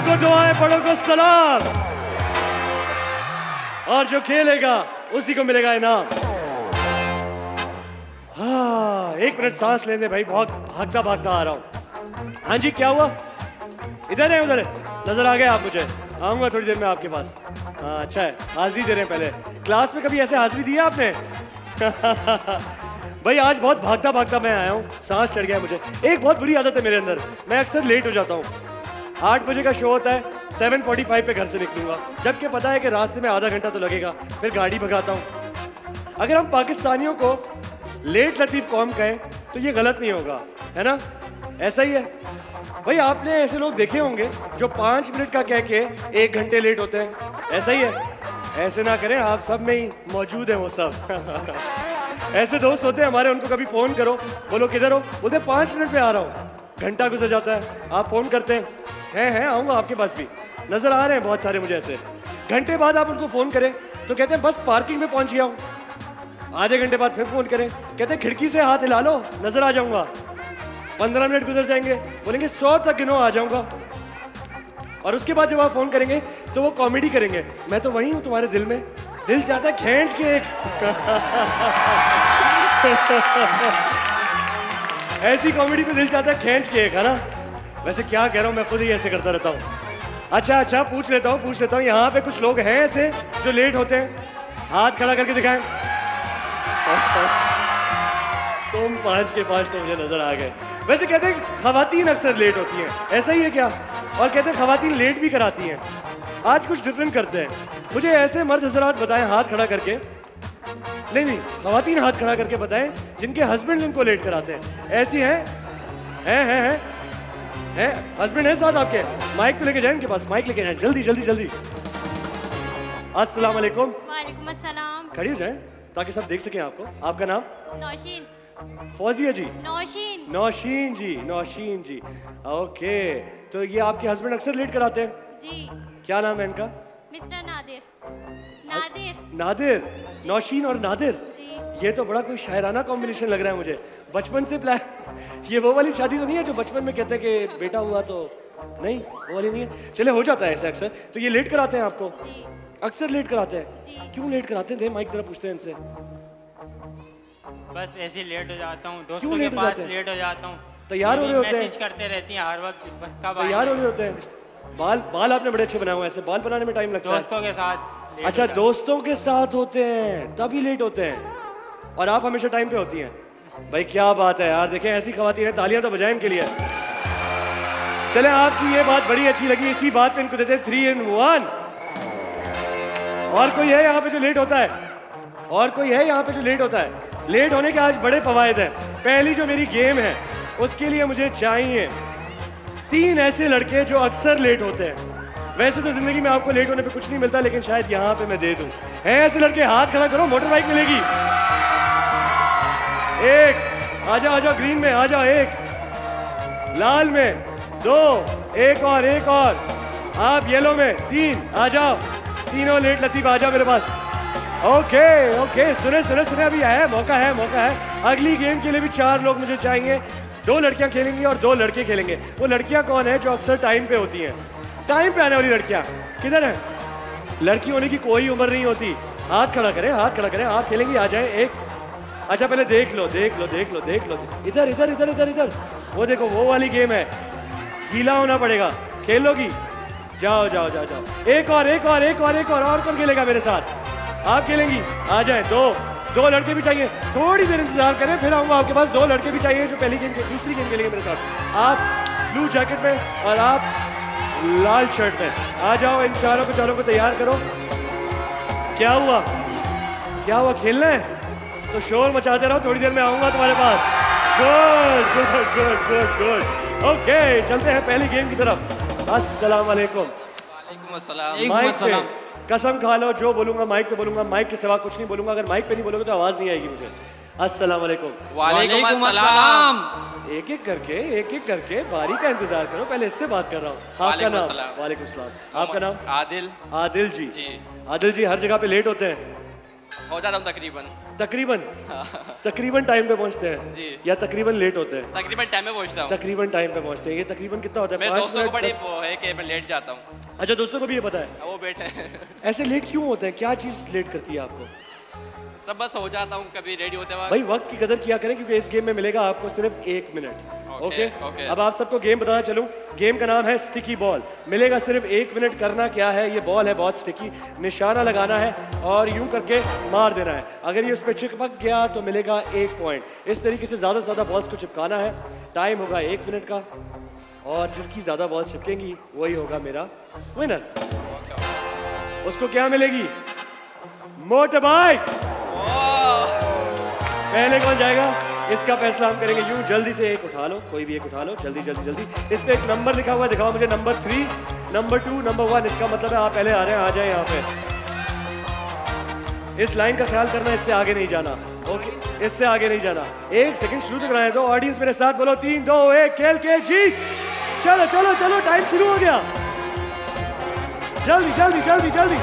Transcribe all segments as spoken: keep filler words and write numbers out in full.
को दुआएं, बड़ों को सलाम, और जो खेलेगा उसी को मिलेगा इनाम। हाँ, एक मिनट सांस लेने भाई, बहुत भागता भागता आ रहा हूँ। हाँ जी, क्या हुआ? इधर है उधर है? नजर आ गए आप मुझे? आऊंगा थोड़ी देर में आपके पास। हाँ अच्छा है, हाजिरी दे रहे हैं पहले। क्लास में कभी ऐसे हाजिरी दी है आपने? भाई आज बहुत भागता भागता मैं आया हूँ, सांस चढ़ गया मुझे। एक बहुत बुरी आदत है मेरे अंदर, मैं अक्सर लेट हो जाता हूँ। आठ बजे का शो होता है, सेवन फोर्टी फाइव पे घर से निकलूंगा, जबकि पता है कि रास्ते में आधा घंटा तो लगेगा, फिर गाड़ी भगाता हूँ। अगर हम पाकिस्तानियों को लेट लतीफ कौम कहें तो ये गलत नहीं होगा, है ना? ऐसा ही है भाई। आपने ऐसे लोग देखे होंगे जो पाँच मिनट का कह के एक घंटे लेट होते हैं, ऐसा ही है? ऐसे ना करें, आप सब में ही मौजूद हैं वो सब। ऐसे दोस्त होते हैं हमारे, उनको कभी फ़ोन करो, बोलो किधर हो, बोलते पाँच मिनट में आ रहा हूँ। घंटा गुजर जाता है, आप फ़ोन करते हैं, हैं हैं आऊँगा आपके पास भी। नज़र आ रहे हैं बहुत सारे मुझे ऐसे। घंटे बाद आप उनको फ़ोन करें तो कहते हैं बस पार्किंग में पहुँच गया हूँ। आधे घंटे बाद फिर फ़ोन करें, कहते हैं खिड़की से हाथ हिला लो, नज़र आ जाऊँगा। पंद्रह मिनट गुजर जाएंगे, बोलेंगे सौ तक गिनो, आ जाऊँगा। और उसके बाद जब आप फ़ोन करेंगे तो वो कॉमेडी करेंगे, मैं तो वही हूँ तुम्हारे दिल में, दिल चाहता है खींच के एक। ऐसी कॉमेडी पे दिल चाहता है खींच के एक, है ना? वैसे क्या कह रहा हूँ, मैं खुद ही ऐसे करता रहता हूँ। अच्छा अच्छा, पूछ लेता हूँ पूछ लेता हूँ यहाँ पे कुछ लोग हैं ऐसे जो लेट होते हैं? हाथ खड़ा करके दिखाएं। तुम पाँच के पाँच तो मुझे नजर आ गए। वैसे कहते हैं खवातीन अक्सर लेट होती हैं, ऐसा ही है क्या? और कहते हैं खवातीन लेट भी कराती हैं। आज कुछ डिफरेंट करते हैं। मुझे ऐसे मर्द हजरात बताएं हाथ खड़ा करके, नहीं नहीं खवातीन हाथ खड़ा करके बताएं जिनके हस्बैंड उनको लेट कराते हैं। ऐसी हैं? हैं हैं हैं हैं? हस्बैंड है साथ आपके? माइक तो लेके जाए इनके पास, माइक लेके जाए, जल्दी जल्दी जल्दी। अस्सलाम वालेकुम। वालेकुम अस्सलाम। खड़ी हो जाए ताकि सब देख सकें आपको। आपका नाम? नौशीन। फौजिया जी? नौशीन। नौशीन जी, नौशीन जी, ओके। तो ये आपके हस्बैंड अक्सर लेट कराते हैं? जी। क्या नाम है इनका? मिस्टर नादिर। नादिर। नादिर? नौशीन और नादिर? जी। ये तो बड़ा कोई शायराना कॉम्बिनेशन लग रहा है मुझे। बचपन से प्लान, ये वो वाली शादी तो नहीं है जो बचपन में कहते हैं कि बेटा हुआ तो? नहीं, वो वाली नहीं है। चले, हो जाता है ऐसे अक्सर। तो ये लेट कराते हैं आपको? जी। अक्सर लेट कराते हैं? जी। क्यों लेट कराते हैं? माइक जरा पूछते हैं इनसे। बस ऐसे लेट हो जाता हूँ, दोस्तों के पास लेट हो जाता हूँ। तैयार हो रहे होते हैं? मैसेज करते रहती हैं हर वक्त, बस कब तैयार हो रहे होते हैं? बाल बाल आपने बड़े अच्छे बनाए हुए हैं, ऐसे बाल बनाने में टाइम लगता है? दोस्तों के साथ। अच्छा, दोस्तों के साथ होते हैं तभी लेट होते हैं, और आप हमेशा टाइम पे होती हैं। भाई क्या बात है यार, देखें ऐसी खवातीन हैं, तालियां तो बजाएं इनके लिए। चले, आपकी ये बात बड़ी अच्छी लगी, इसी बात पे इनको देते हैं थ्री इन वन। और कोई है यहाँ पे जो लेट होता है? और कोई है यहाँ पे जो लेट होता है? लेट होने के आज बड़े फवायद हैं। पहली जो मेरी गेम है उसके लिए मुझे चाहिए तीन ऐसे लड़के जो अक्सर लेट होते हैं। वैसे तो जिंदगी में आपको लेट होने पे कुछ नहीं मिलता, लेकिन शायद यहाँ पे मैं दे दूं। हैं ऐसे लड़के? हाथ खड़ा करो, मोटर बाइक मिलेगी। एक, आजा आजा, ग्रीन में आजा, एक, लाल में दो, एक और एक और, आप येलो में तीन, आ जाओ। तीनों लेट लतीफ आ जाओ मेरे पास। ओके ओके, सुने सुने सुने, अभी है मौका है मौका है। अगली गेम के लिए भी चार लोग मुझे चाहिए। दो लड़कियां खेलेंगी और दो लड़के खेलेंगे। वो लड़कियां कौन है जो अक्सर टाइम पे होती हैं? टाइम पे आने वाली लड़कियां किधर हैं? लड़की होने की कोई उम्र नहीं होती। हाथ खड़ा करें, हाथ खड़ा करें, आप खेलेंगी, आ जाए। एक, अच्छा पहले देख लो देख लो देख लो देख लो, इधर इधर इधर इधर इधर, वो देखो वो वाली गेम है, गीला होना पड़ेगा। खेल लोगी? जाओ जाओ जाओ जाओ। एक और एक और एक और एक और, और कौन खेलेगा मेरे साथ? आप खेलेंगी? आ जाए। दो दो लड़के भी चाहिए, थोड़ी देर इंतजार करें, फिर आऊंगा आपके पास। दो लड़के भी चाहिए जो पहली गेम के दूसरी गेम खेलेंगे मेरे साथ। आप ब्लू जैकेट में और आप लाल शर्ट में। आ जाओ, इन चारों को चारों को तैयार करो। क्या हुआ क्या हुआ? खेलना है तो शोर मचाते रहो, थोड़ी देर में आऊंगा तुम्हारे पास। Good good good good good. Okay, चलते हैं पहली गेम की तरफ। अस्सलाम वालेकुम। वालेकुम अस्सलाम। माइक पे कसम खा लो, जो बोलूंगा माइक पे बोलूंगा, माइक के सिवा कुछ नहीं बोलूंगा। अगर माइक पे नहीं बोलोगे तो आवाज नहीं आएगी मुझे। अस्सलाम वालेकुम। वालेकुम अस्सलाम। एक एक करके एक एक करके बारी का इंतजार करो, पहले इससे बात कर रहा हूँ। आपका नाम? वालेकुम सलाम। आपका नाम? आदिल। आदिल जी। जी। आदिल जी, हर जगह पे लेट होते हैं? हो जाता हूँ तकरीबन। तकरीबन तकरीबन टाइम पे पहुंचते हैं जी। या तकरीबन लेट होते हैं? तकरीबन टाइम में पहुंचता हूँ। तकरीबन टाइम पे पहुंचते हैं। ये तकरीबन कितना होता है? मेरे पाँच दोस्तों को मिनट, बड़ी दस? वो है कि मैं लेट जाता हूँ। अच्छा, दोस्तों को भी ये पता है? वो बैठे ऐसे लेट क्यों होते हैं? क्या चीज लेट करती है आपको? सब बस हो जाता हूँ कभी रेडी होते वक्त। भाई वक्त की कदर किया करें, क्योंकि इस गेम में मिलेगा आपको सिर्फ एक मिनट। Okay, okay okay. अब आप सबको गेम बताना चलूं। गेम का नाम है स्टिकी बॉल। मिलेगा सिर्फ एक मिनट। करना क्या है, ये बॉल है बहुत स्टिकी, निशाना लगाना है और यूं करके मार देना है। अगर ये उस पर चिपक गया तो मिलेगा एक पॉइंट। इस तरीके से ज़्यादा से ज़्यादा बॉल्स को चिपकाना है। टाइम होगा एक मिनट का और जिसकी ज़्यादा बॉल्स चिपकेंगी वही होगा मेरा विनर। उसको क्या मिलेगी? Motorbike. पहले कौन जाएगा इसका फैसला हम करेंगे। यूं जल्दी से एक उठा लो, कोई भी एक उठा लो, जल्दी जल्दी जल्दी। इस पे एक नंबर लिखा हुआ है, दिखाओ मुझे। Number three, number two, number one. इसका मतलब है आप पहले आ रहे हैं, आ जाए यहाँ पे। इस लाइन का ख्याल करना, इससे आगे नहीं जाना। ओके, इससे आगे नहीं जाना। एक सेकंड शुरू तो कराएं दो। ऑडियंस मेरे साथ बोलो, तीन दो एक, खेल के जीत। चलो चलो चलो, टाइम शुरू हो गया। जल्दी जल्दी जल्दी जल्दी।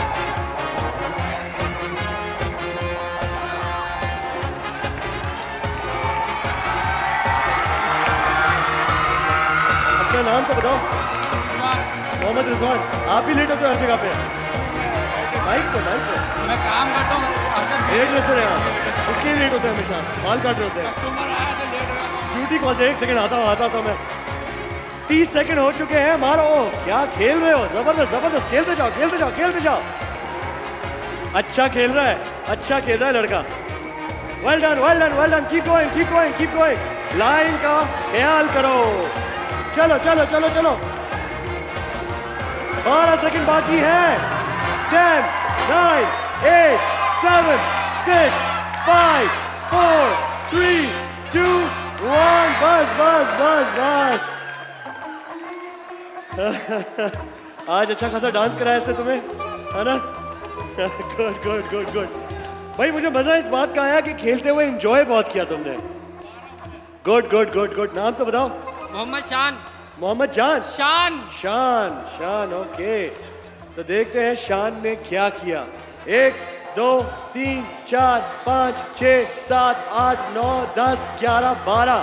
अपना नाम तो बताओ। मोहम्मद रिजवान। आप भी लेट होते हो हर जगह पे? बाइक पे बाइक पे मैं काम करता हूँ। लेट कैसे रहे आप? उसके लेट होते हैं हमेशा, बाल काट रहे होते हैं। कस्टमर आया तो लेट हो गया। ड्यूटी कौन से? एक सेकंड आता हूँ आता हूँ मैं। तीस सेकंड हो चुके हैं। मारो। क्या खेल रहे हो? जबरदस्त जबरदस्त। खेलते जाओ खेलते जाओ खेलते जाओ। अच्छा खेल रहा है, अच्छा खेल रहा है लड़का। Well done well done well done. Keep going keep going keep going. Line का ख्याल करो। चलो चलो चलो चलो। बारह सेकंड बाकी है। Ten, nine, eight, seven, six, five, four, three, two, one. बस बस बस बस। आज अच्छा खासा डांस कराया इससे तुम्हें, है ना? Good good good good. भाई मुझे मजा इस बात का आया कि खेलते हुए एंजॉय बहुत किया तुमने। Good good good good. नाम तो बताओ। मोहम्मद शान। मोहम्मद जान। शान। शान शान ओके। तो देखते हैं शान ने क्या किया। एक, दो, तीन, चार, पाँच, छः, सात, आठ, नौ, दस, ग्यारह, बारह।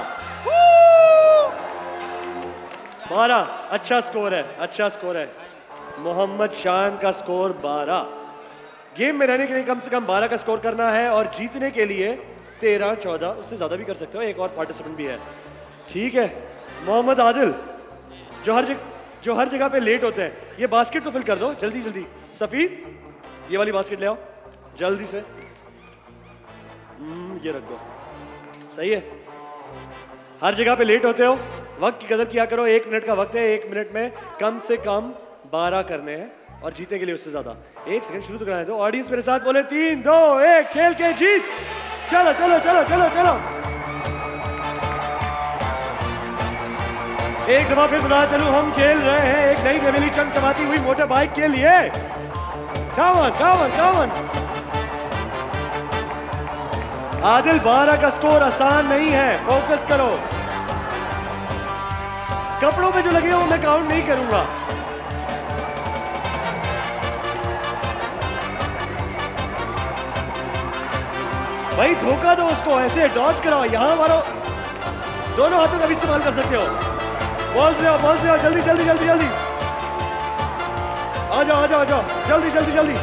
बारह अच्छा स्कोर है, अच्छा स्कोर है। मोहम्मद शान का स्कोर बारह। गेम में रहने के लिए कम से कम बारह का स्कोर करना है और जीतने के लिए तेरह, चौदह, उससे ज्यादा भी कर सकते हो। एक और पार्टिसिपेंट भी है, ठीक है? मोहम्मद आदिल, जो हर जगह जो हर जगह पे लेट होते हैं, ये बास्केट तो फिल कर दो जल्दी जल्दी। सफीद, ये वाली बास्केट ले आओ जल्दी से। हम्म, ये रख दो। सही है। हर जगह पे लेट होते हो, वक्त की कदर किया करो। एक मिनट का वक्त है, एक मिनट में कम से कम बारह करने हैं और जीतने के लिए उससे ज्यादा। एक सेकंड शुरू तो कराएं दो। ऑडियंस मेरे साथ बोले, तीन दो एक, खेल के जीत। चलो चलो चलो चलो चलो। एक दफा फिर बता चलूं, हम खेल रहे हैं एक नई हवेली चमचमाती हुई मोटर बाइक के लिए। कावन कावन कावन। आदिल, बारह का स्कोर आसान नहीं है, फोकस करो। कपड़ों पे जो लगे हो मैं काउंट नहीं करूंगा। भाई धोखा दो उसको, ऐसे डॉज कराओ। यहां मारो, दोनों हाथों का भी इस्तेमाल कर सकते हो। बॉल से आओ, बॉल से आओ, जल्दी जल्दी जल्दी जल्दी। आ जाओ आ जाओ आ जाओ, जल्दी जल्दी जल्दी।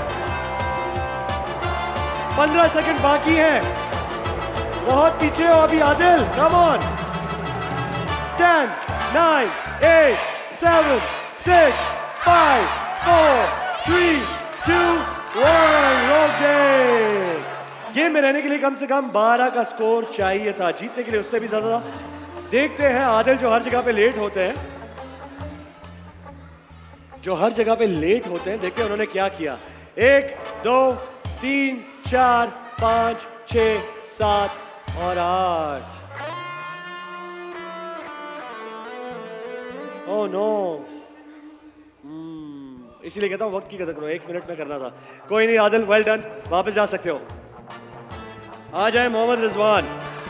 पंद्रह सेकंड बाकी हैं, बहुत पीछे हो अभी Adil. Come on. Ten, nine, eight, seven, six, five, four, three, two, one. रोक दे। गेम में रहने के लिए कम से कम बारह का स्कोर चाहिए था, जीतने के लिए उससे भी ज्यादा। देखते हैं आदिल, जो हर जगह पे लेट होते हैं, जो हर जगह पे लेट होते हैं, देखते हैं उन्होंने क्या किया। एक, दो, तीन, चार, पाँच, छः, सात और आठ। Oh no. हम्म, इसीलिए कहता हूँ वक्त की कदर करो। एक मिनट में करना था। कोई नहीं आदिल, वेल डन, वापस जा सकते हो। आ जाए मोहम्मद रिजवान।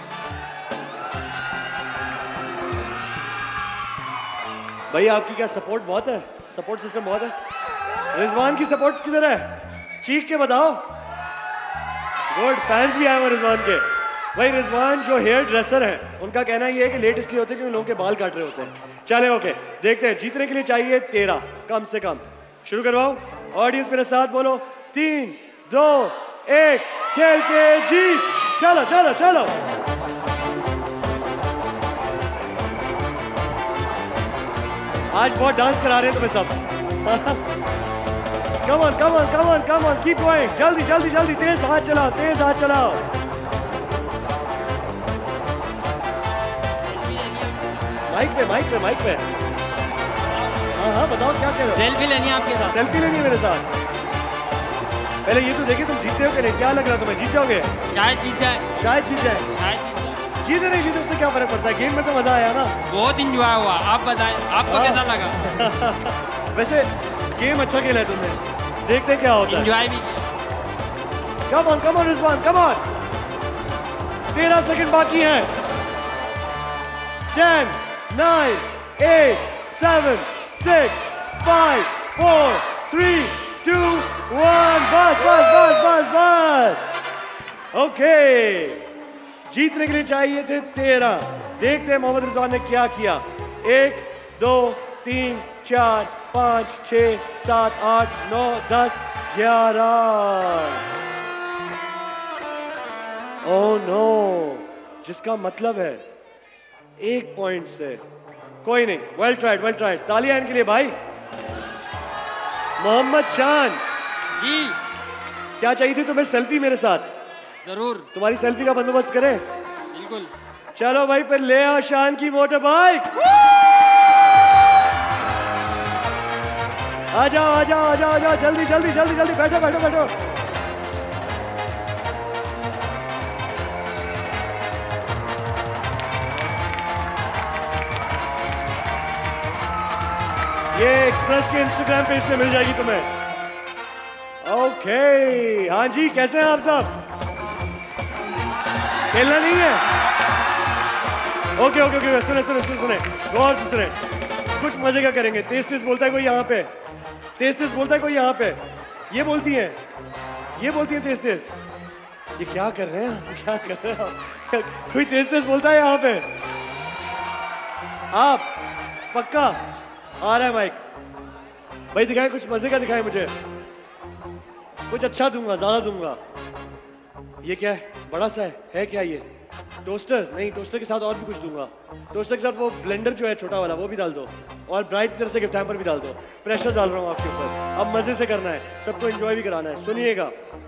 भाई आपकी क्या सपोर्ट बहुत है, सपोर्ट सिस्टम बहुत है। रिजवान की सपोर्ट किधर है? चीख के बताओ। गुड, फैंस भी आए हुए रिजवान के। भाई रिजवान जो हेयर ड्रेसर हैं उनका कहना ये है कि लेट इसलिए होते हैं क्योंकि लोगों के बाल काट रहे होते हैं। चले ओके, देखते हैं। जीतने के लिए चाहिए तेरह कम से कम। शुरू करवाओ, ऑडियंस मेरे साथ बोलो, तीन दो एक, खेल के जीत। चलो चलो चलो। आज बहुत डांस करा रहे हैं तुम्हें सब। Come on, come on, come on, come on, keep going. जल्दी जल्दी जल्दी, तेज हाथ चलाओ, तेज हाथ चलाओ। माइक पे, माइक पे, माइक पे। हाँ हाँ बताओ क्या कह रहे हो? सेल्फी लेनी है आपके साथ। सेल्फी लेनी है मेरे साथ। पहले ये तो देखिए तुम जीतते हो कि नहीं, क्या लग रहा है तुम्हें, जीत जाओगे? शायद जीत जाए, शायद जीत जाए। शायद जीत जाए। जीते नहीं जीते उससे क्या फर्क पड़ता है, गेम में तो मजा आया ना। बहुत इंजॉय हुआ, आप बताएं आपको कैसा लगा? वैसे गेम अच्छा खेला है तुमने, देखते क्या होता है। इंजॉय भी come on come on Rizwan, come on. तेरह सेकंड बाकी हैं। Ten nine eight seven six five four three two one. बस बस बस बस बस। ओके, जीतने के लिए चाहिए थे तेरह। देखते हैं मोहम्मद रिजवान ने क्या किया। एक दो तीन चार पाँच छः सात आठ नौ दस ग्यारह। ओह नो, जिसका मतलब है एक पॉइंट से। कोई नहीं, वेल ट्राइड वेल ट्राइड। तालियां इनके लिए भाई। मोहम्मद शान जी, क्या चाहिए थी तुम्हें? सेल्फी मेरे साथ। जरूर, तुम्हारी सेल्फी का बंदोबस्त करें? बिल्कुल। चलो भाई, फिर ले आओ शान की मोटर बाइक। आ जाओ आ जाओ आ जाओ आ जाओ, जल्दी जल्दी जल्दी जल्दी, बैठो बैठो बैठो। ये एक्सप्रेस के इंस्टाग्राम पेज पे मिल जाएगी तुम्हें। ओके, हाँ जी, कैसे हैं आप सब? खेलना नहीं है? ओके ओके ओके, सुने सुने सुने सुने गौर से सुने। कुछ मजे का करेंगे। तेज तेज बोलता है कोई यहाँ पे, तेज तेज बोलता है कोई यहाँ पे। ये बोलती हैं, ये बोलती हैं तेज तेज। ये क्या कर रहे हैं, क्या कर रहे हैं? कोई तेज तेज बोलता है यहाँ पे? आप पक्का आ रहा है माइक? भाई दिखाएं, कुछ मजे का दिखाएं मुझे। कुछ अच्छा दूंगा, ज्यादा दूंगा। ये क्या है, बड़ा सा है, है क्या ये? टोस्टर? नहीं, टोस्टर के साथ और भी कुछ दूंगा। टोस्टर के साथ वो ब्लेंडर जो है छोटा वाला, वो भी डाल दो। और ब्राइट की तरफ से गिफ्ट हैम्पर भी डाल दो। प्रेशर डाल रहा हूँ आपके ऊपर। अब मजे से करना है, सबको एंजॉय भी कराना है। सुनिएगा,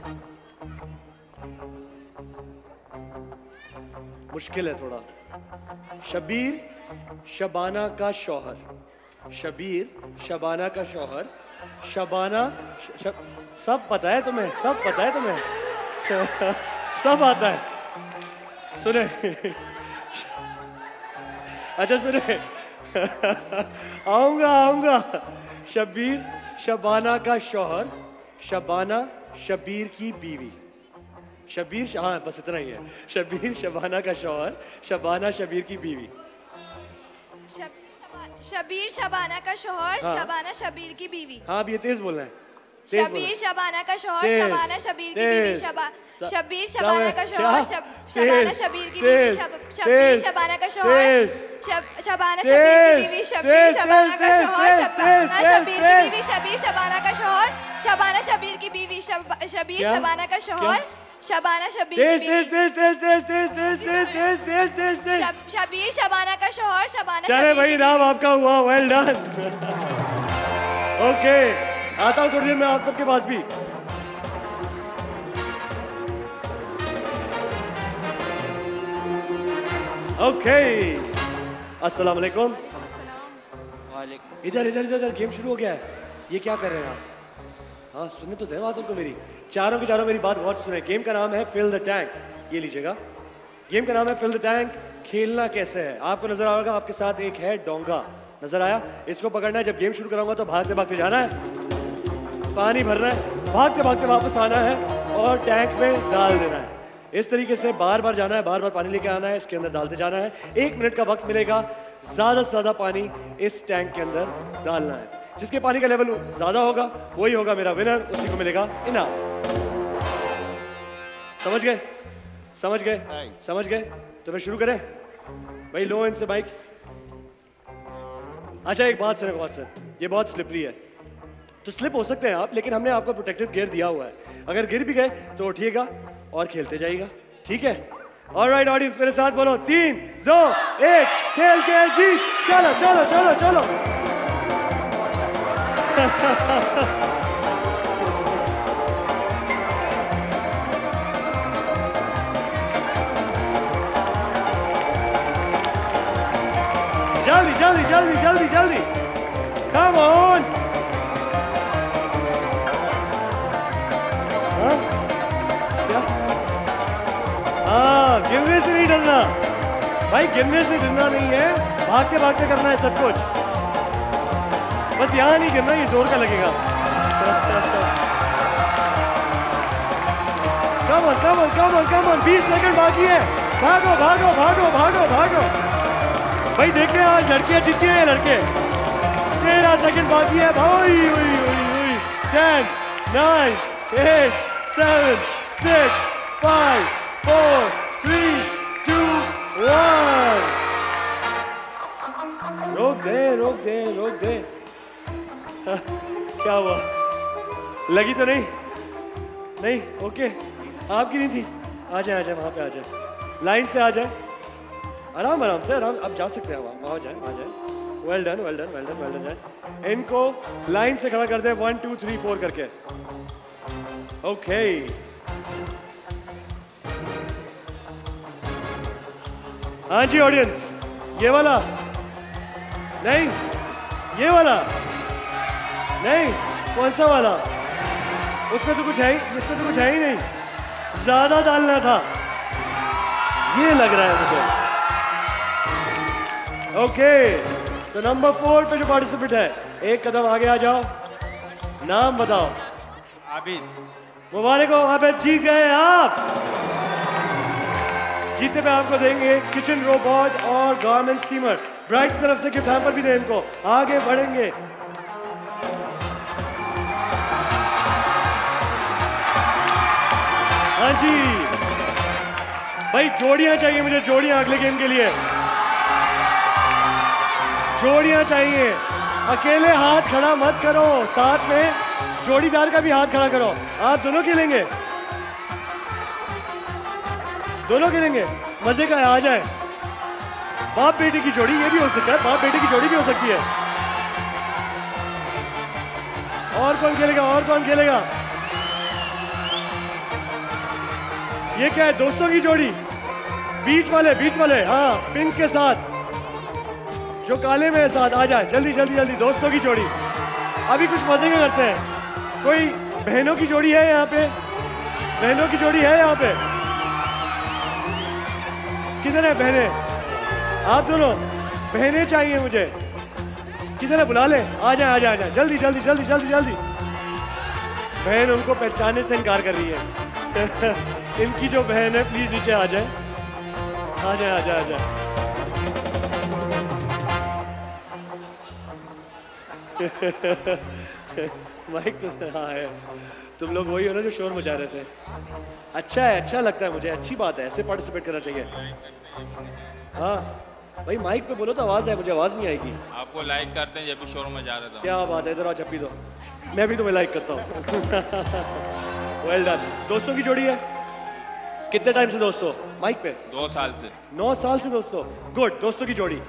मुश्किल है थोड़ा। शबीर शबाना का शौहर। शबीर शबाना का शौहर। शबाना श, श, सब पता है तुम्हें, सब पता है तुम्हें। सब आता है। सुने अच्छा सुने, आऊंगा आऊंगा। शबीर शबाना का शौहर, शबाना शबीर की बीवी। शबीर, हाँ बस इतना ही है। शबीर शबाना का शौहर, शबाना शबीर की बीवी। शब, शबीर शबाना का शौहर, हाँ। शबाना शबीर की बीवी। हाँ अब ये तेज बोलना है। शबीर शबाना का शौहर, तेज, शबाना शबीर की बीवी। तेज। शबा ता- शबीर क्या शबाना है? का क्या? शौहर, शब- शबाना तेज, शबीर की तेज, बीवी। शब- शबीर तेज, शबाना का शौहर, तेज, शब- शबाना तेज, शबीर की बीवी। शबीर तेज, शबाना का तेज, शौहर, तेज, शबाना तेज, शबीर की तेज। बीवी। शबीर शबाना का शौहर, शबाना शबीर की बीवी। शब- शबीर क्या? शबाना का शौहर, शबाना शबीर तेज की तेज बीवी। तेज तेज तेज तेज तेज तेज तेज तेज तेज तेज। शब- शबीर शबाना का शौहर, शबाना चले शबीर भाई, की नाम बीवी। आपका हुआ, वेल डन। ओके, आता हूँ थोड़ी देर में आप सबके पास भी। ओके, अस्सलाम वालेकुम। वालेकुम। इधर इधर इधर इधर, गेम शुरू हो गया है। ये क्या कर रहे हैं आप? हाँ सुनने तो दे बात उनको मेरी। चारों के चारों मेरी बात बहुत सुने। गेम का नाम है फिल द टैंक। ये लीजिएगा, गेम का नाम है फिल द टैंक। खेलना कैसे है आपको नजर आएगा। आपके साथ एक है डोंगा, नजर आया? इसको पकड़ना है। जब गेम शुरू कराऊंगा तो भागते भागते जाना है, पानी भरना है, भागते भागते वापस आना है और टैंक में डाल देना है। इस तरीके से बार बार जाना है, बार बार पानी लेके आना है, इसके अंदर डालते जाना है। एक मिनट का वक्त मिलेगा, ज्यादा से ज्यादा पानी इस टैंक के अंदर डालना है। जिसके पानी का लेवल ज्यादा होगा वही होगा मेरा विनर, उसी को मिलेगा इनाम। समझ गए समझ गए समझ गए तो फिर शुरू करें भाई। लो इनसे बाइक्स। अच्छा एक बात सुने गौर से, ये बहुत स्लिपरी है तो स्लिप हो सकते हैं आप, लेकिन हमने आपको प्रोटेक्टिव गियर दिया हुआ है। अगर गिर भी गए तो उठिएगा और खेलते जाइएगा, ठीक है? ऑलराइट ऑडियंस मेरे साथ बोलो, तीन दो एक, खेल के जीत। चलो चलो चलो चलो जल्दी जल्दी जल्दी जल्दी जल्दी, कम ऑन। हाँ क्या? हाँ गिरने से नहीं डरना भाई, गिरने से डरना नहीं है, भागते भागते करना है सब कुछ। बस यहाँ नहीं गिरना, ये जोर का लगेगा। Come on come on come on come on, बीस सेकंड बाकी है। भागो भागो भागो भागो भागो भाई। देखते हैं आज लड़कियां जीतती हैं या लड़के। तेरह सेकंड बाकी है भाई। हुई हुई हुई। Ten nine eight seven six five four three two one. रोक दे रोक दे रोक दे। हाँ, क्या हुआ? लगी तो नहीं? नहीं ओके, आपकी नहीं थी। आ जाए आ जाए वहां पे आ जाए, लाइन से आ जाए, आराम आराम से आराम। अब जा सकते हैं वहाँ, आ जाए आ जाए। Well done well done well done well done जाए। इनको लाइन से खड़ा कर दे, वन टू थ्री फोर करके। ओके हाँ जी ऑडियंस, ये वाला नहीं, ये वाला नहीं, कौन सा वाला? उसमें तो कुछ है ही, इसमें तो कुछ है ही नहीं, ज्यादा डालना था, ये लग रहा है मुझे। ओके तो नंबर फोर पे जो पार्टिसिपेंट है, एक कदम आगे आ जाओ, नाम बताओ। आबिद। मुबारक हो आबिद, जीत गए आप। जीतने पे आपको देंगे किचन रोबोट और गारमेंट स्टीमर। ब्राइट की तरफ से गिफ्ट हैम्पर भी दें इनको। आगे बढ़ेंगे। हाँ जी भाई, जोड़ियां चाहिए मुझे, जोड़ियां अगले गेम के लिए जोड़ियां चाहिए। अकेले हाथ खड़ा मत करो, साथ में जोड़ीदार का भी हाथ खड़ा करो। आप दोनों खेलेंगे, दोनों खेलेंगे, मजे का है। आ जाए, बाप बेटी की जोड़ी, ये भी हो सकता है, बाप बेटी की जोड़ी भी हो सकती है। और कौन खेलेगा, और कौन खेलेगा? ये क्या है, दोस्तों की जोड़ी, बीच वाले, बीच वाले, हाँ पिंक के साथ, जो काले में है साथ। आ जाए जल्दी जल्दी जल्दी, दोस्तों की जोड़ी। अभी कुछ मजे के करते हैं। कोई बहनों की जोड़ी है यहाँ पे? बहनों की जोड़ी है यहाँ पे? किधर है बहनें? आप दोनों बहनें चाहिए मुझे। किधर है, बुला ले। आ जाए आ जाए आ जाए, जल्दी जल्दी जल्दी जल्दी जल्दी। बहन उनको पहचानने से इनकार कर रही है। इनकी जो बहन है प्लीज नीचे आ जाए, आ जाए आ जाए आ जाए। माइक तो हाँ है। तुम लोग वही हो ना जो शोर मचा रहे थे। अच्छा है, अच्छा लगता है मुझे, अच्छी बात है, ऐसे पार्टिसिपेट करना चाहिए। हाँ भाई माइक पे बोलो तो आवाज है, मुझे आवाज नहीं आएगी। आपको लाइक करते हैं जब भी शोर मचा रहा था। क्या बात है, इधर आओ छप्पी दो, मैं भी तुम्हें लाइक करता हूँ। Well done. दोस्तों की जोड़ी है, कितने टाइम से दोस्तों? माइक पे दो साल से। नौ साल से दोस्तों, गुड। दोस्तों की जोड़ी,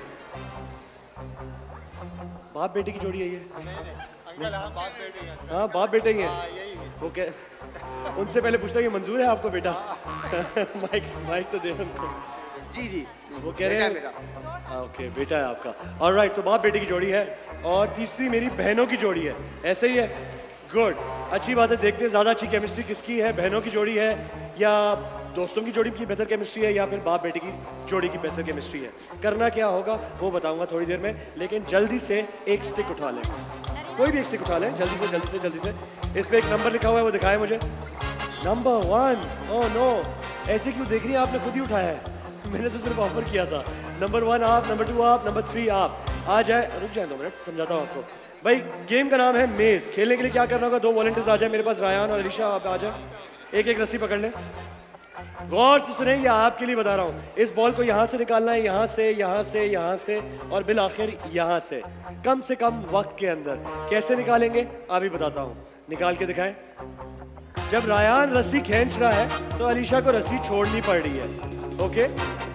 बाप बेटे की जोड़ी है ये? अंकल हाँ बाप बेटे हैं। हाँ बाप बेटे ही हैं। हाँ यही। ओके, उनसे पहले पूछता हूँ ये मंजूर है आपको बेटा? माइक माइक तो दे उनको। जी जी वो कह रहे हैं हाँ ओके बेटा है आपका। ऑलराइट, तो बाप बेटे की जोड़ी है। और तीसरी मेरी बहनों की जोड़ी है, ऐसे ही है? गुड, अच्छी बात है। देखते हैं ज़्यादा अच्छी केमिस्ट्री किसकी है, बहनों की जोड़ी है या दोस्तों की जोड़ी की बेहतर केमिस्ट्री है या फिर बाप बेटे की जोड़ी की बेहतर केमिस्ट्री है। करना क्या होगा वो बताऊंगा थोड़ी देर में, लेकिन जल्दी से एक स्टिक उठा लें, कोई भी एक स्टिक उठा लें, जल्दी से जल्दी से जल्दी से। इस पर एक नंबर लिखा हुआ है, वो दिखाएं मुझे। Number one. ओह नो, ऐसे क्यों देख रही है? आपने खुद ही उठाया है, मैंने तो सिर्फ ऑफर किया था। नंबर वन आप, नंबर टू आप, नंबर थ्री आप। आ जाए, रुक जाए दो मिनट, समझाता हूँ आपको। भाई गेम का नाम है मेज। खेलने के लिए क्या करना होगा, दो वॉलंटियर्स आ जाए मेरे पास, रायान और अलीशा, आप आ जाए, एक एक रस्सी पकड़ लें। गौर से सुने, ये आपके लिए बता रहा हूँ। इस बॉल को यहाँ से निकालना है, यहाँ से, यहाँ से, यहाँ से और बिल आखिर यहाँ से, कम से कम वक्त के अंदर। कैसे निकालेंगे अभी बताता हूँ, निकाल के दिखाएं। जब रायान रस्सी खींच रहा है तो अलीशा को रस्सी छोड़नी पड़ रही है, ओके।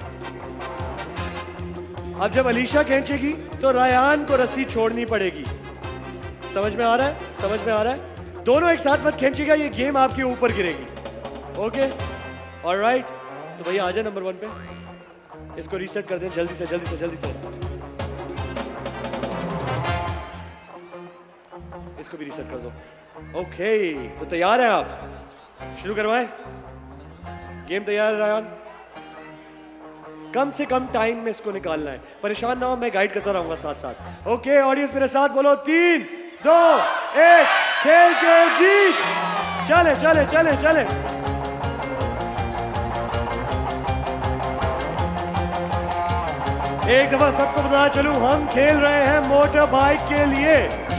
अब जब अलीशा खींचेगी तो रायान को रस्सी छोड़नी पड़ेगी। समझ में आ रहा है? समझ में आ रहा है? दोनों एक साथ मत खींचेगा, ये गेम आपके ऊपर गिरेगी, ओके। ऑलराइट, तो भैया आ जाए नंबर वन पे। इसको रीसेट कर दें जल्दी से जल्दी से जल्दी से। इसको भी रीसेट कर दो, ओके। तो तैयार है आप? शुरू करवाएं? गेम तैयार है रायान? कम से कम टाइम में इसको निकालना है। परेशान ना हो, मैं गाइड करता रहूंगा साथ साथ, ओके। ऑडियंस मेरे साथ बोलो, तीन दो एक, खेल के जीत। चले चले चले चले। एक दफा सबको बता चलूं, हम खेल रहे हैं मोटर बाइक के लिए।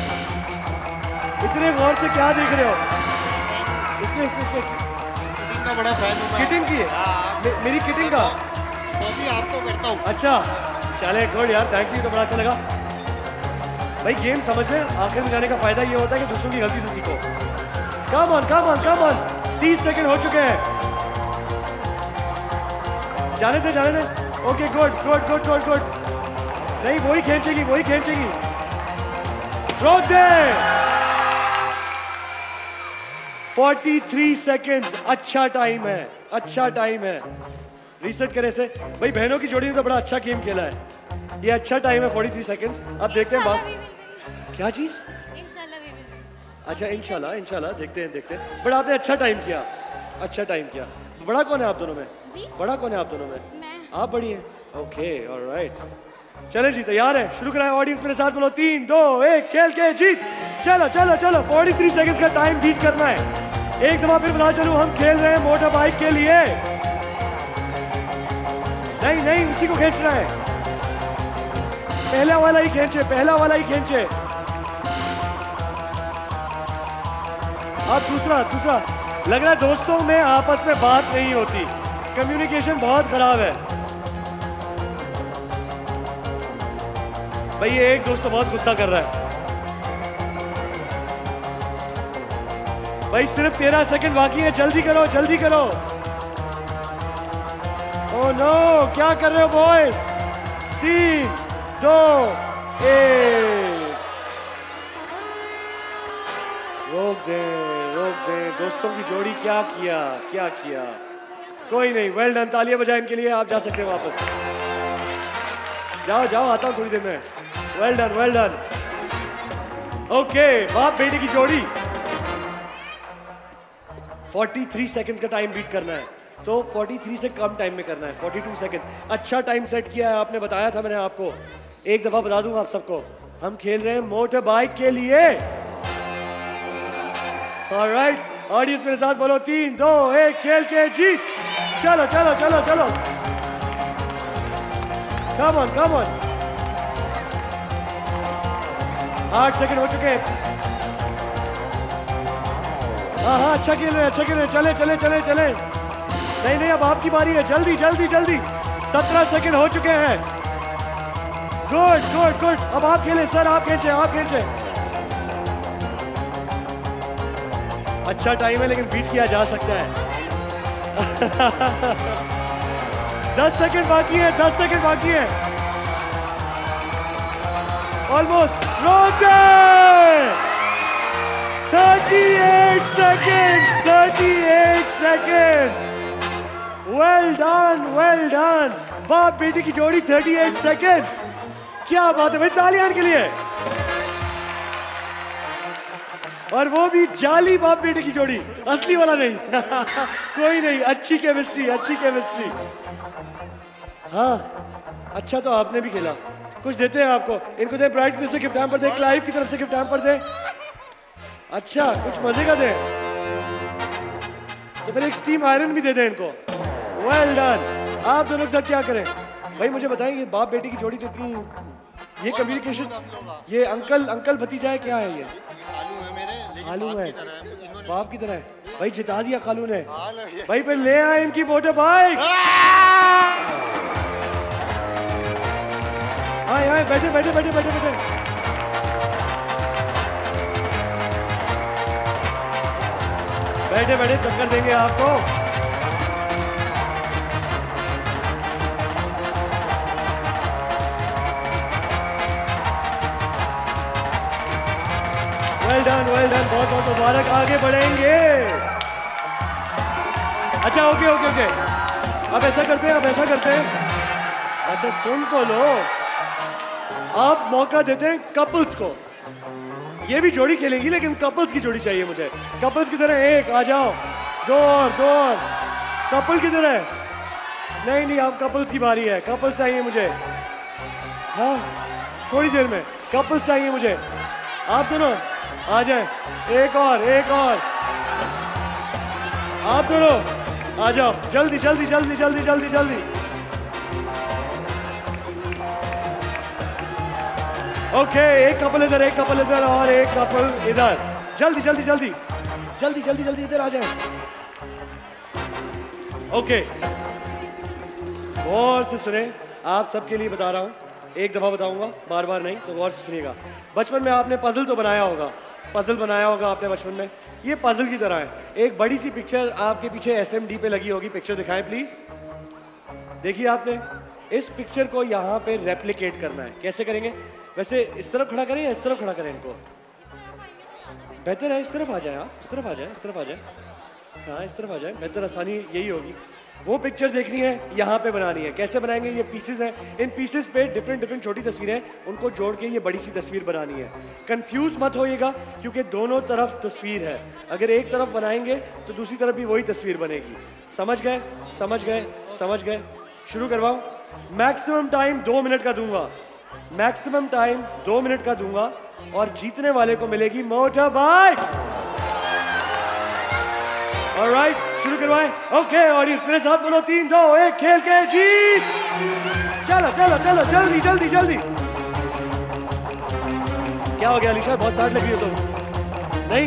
इतने गौर से क्या देख रहे हो? इसमें इसमें इसमें किटिंग का बड़ा फैन हूं मैं। किटिंग की है? मे, मेरी किटिंग का कॉपी आपको करता हूं। अच्छा, चले गुड यार, थैंक यू, तो बड़ा अच्छा लगा भाई। गेम समझ में आखिर में जाने का फायदा ये होता है कि दूसरों की गलती से सीखो। Come on come on come on, तीस सेकंड हो चुके हैं। जाने दे जाने दे, okay good good good good good. नहीं, वही खींचेगी वही खींचेगी, रोक दे। तैंतालीस सेकंड्स, अच्छा टाइम है, अच्छा टाइम है। रीसेट करें से भाई, बहनों की जोड़ी ने तो बड़ा अच्छा गेम खेला है। ये अच्छा टाइम है, तैंतालीस सेकंड्स। अब देखते हैं बात क्या चीज। अच्छा, इंशाल्लाह इंशाल्लाह, देखते हैं देखते हैं। बट आपने अच्छा टाइम किया, अच्छा टाइम किया। बड़ा कौन है आप दोनों में? जी? बड़ा कौन है आप दोनों में? मैं। आप बड़ी हैं, ओके ऑलराइट। चलें जी, तैयार है? शुरू कराएं। ऑडियंस मेरे साथ बोलो, तीन दो एक, खेल के जीत। चलो चलो चलो, तैंतालीस सेकंड्स का टाइम बीट करना है। एक दफा फिर बता चलूं, हम खेल रहे हैं मोटर बाइक के लिए। नहीं नहीं, उसी को खींचना है, पहला वाला ही खींचे, पहला वाला ही खींचे। अब दूसरा दूसरा। लग रहा है दोस्तों में आपस में बात नहीं होती, कम्युनिकेशन बहुत खराब है भाई। ये एक दोस्त तो बहुत गुस्सा कर रहा है भाई। सिर्फ तेरह सेकंड बाकी है, जल्दी करो जल्दी करो। ओह नो, क्या कर रहे हो बॉयज? तीन दो एक, रोक दे रोक दे। दोस्तों की जोड़ी क्या किया क्या किया। कोई नहीं, वेल डन, तालियां बजाएं इनके लिए। आप जा सकते हैं वापस, जाओ जाओ, आता हूं थोड़ी देर में। Well done well done, okay. बाप बेटी की जोड़ी। तैंतालीस सेकंड्स का टाइम बीट करना है, तो तैंतालीस से कम टाइम में करना है, बयालीस सेकंड्स। अच्छा टाइम सेट किया है आपने, बताया था मैंने आपको। एक दफा बता दूंगा आप सबको, हम खेल रहे हैं मोटर बाइक के लिए। ऑलराइट, ऑडियंस मेरे साथ बोलो, तीन दो एक, खेल के जीत। चलो चलो चलो चलो, कम ऑन कम ऑन। आठ सेकंड हो चुके हैं। हाँ हाँ, अच्छा खेल रहे अच्छा खेल रहे चले चले चले चले। नहीं नहीं, अब आपकी बारी है, जल्दी जल्दी जल्दी। सत्रह सेकंड हो चुके हैं। गुड गुड गुड, अब आप खेलें सर, आप खेचे आप खेचे। अच्छा टाइम है लेकिन बीट किया जा सकता है। दस सेकंड बाकी है, दस सेकंड बाकी है, ऑलमोस्ट। रोक दे। thirty-eight seconds, thirty-eight seconds. Well done, well done. बाप बेटी की जोड़ी thirty-eight seconds. क्या बात है भाई, तालियां इनके लिए। और वो भी जाली बाप बेटी की जोड़ी, असली वाला नहीं। कोई नहीं, अच्छी केमिस्ट्री अच्छी केमिस्ट्री। हाँ, अच्छा तो आपने भी खेला। कुछ देते हैं आपको, इनको दे ब्राइट की तरफ से गिफ्ट हैम्पर दे, क्लाइव की तरफ से गिफ्ट हैम्पर दे। अच्छा, कुछ मजे का दे, तो फिर एक स्टीम आयरन भी दे दे इनको। Well done. आप दोनों के साथ क्या करें भाई, मुझे बताएं, ये बाप बेटी की जोड़ी तो इतनी, ये कम्युनिकेशन, ये अंकल अंकल भतीजा है, क्या है ये? आलू है मेरे, लेकिन आलू बाप है, की तरह है, इन्होंने बाप की तरह है। भाई जिता दिया कालू ने भाई, फिर ले आए इनकी मोटर बाइक। आए आए बैठे बैठे बैठे बैठे बैठे बैठे बैठे टक्कर देंगे आपको। वेल डन वेल डन, बहुत बहुत मुबारक, आगे बढ़ेंगे। अच्छा ओके ओके ओके, अब ऐसा करते हैं अब ऐसा करते हैं अच्छा सुन तो लो, आप मौका देते हैं कपल्स को। ये भी जोड़ी खेलेंगी लेकिन कपल्स की जोड़ी चाहिए मुझे। कपल्स की तरह एक आ जाओ, दो और दो और, कपल की तरह। नहीं नहीं, आप कपल्स की बारी है, कपल्स चाहिए मुझे। हाँ थोड़ी देर में कपल्स चाहिए मुझे। आप दोनों आ जाए, एक और एक और, आप दोनों आ जाओ, जल्दी जल्दी जल्दी जल्दी जल्दी जल्दी। ओके, एक कपल इधर, एक कपल इधर और एक कपल इधर। जल्दी जल्दी जल्दी जल्दी जल्दी जल्दी इधर आ जाए। ओके, गौर से सुने, आप सबके लिए बता रहा हूं, एक दफा बताऊंगा, बार बार नहीं, तो गौर से सुनिएगा। बचपन में आपने पजल तो बनाया होगा, पजल बनाया होगा आपने बचपन में। ये पजल की तरह है। एक बड़ी सी पिक्चर आपके पीछे एस एम डी पे लगी होगी, पिक्चर दिखाएं प्लीज। देखिए आपने इस पिक्चर को यहाँ पे रेप्लिकेट करना है। कैसे करेंगे? वैसे इस तरफ खड़ा करें या इस तरफ खड़ा करें इनको? बेहतर है इस तरफ आ जाए, आप इस तरफ आ जाए, इस तरफ आ जाए, हाँ इस तरफ आ जाए, बेहतर आसानी यही होगी। वो पिक्चर देखनी है, यहाँ पे बनानी है। कैसे बनाएंगे? ये पीसेस हैं, इन पीसेस पे डिफरेंट डिफरेंट छोटी तस्वीरें, उनको जोड़ के ये बड़ी सी तस्वीर बनानी है। कंफ्यूज मत होइएगा क्योंकि दोनों तरफ तस्वीर है। अगर एक तरफ बनाएंगे तो दूसरी तरफ भी वही तस्वीर बनेगी। समझ गए? समझ गए? समझ गए? शुरू करवाऊं? मैक्सिमम टाइम दो मिनट का दूंगा, मैक्सिमम टाइम दो मिनट का दूंगा और जीतने वाले को मिलेगी मोटर बाइक। ऑलराइट, शुरू करवाएं। ओके ऑडियंस, मेरे साथ बोलो, तीन दो एक, खेल के जीत। चलो चलो चलो, जल्दी जल्दी जल्दी। क्या हो गया अलीशा, बहुत साठ लगी हो तुम? नहीं,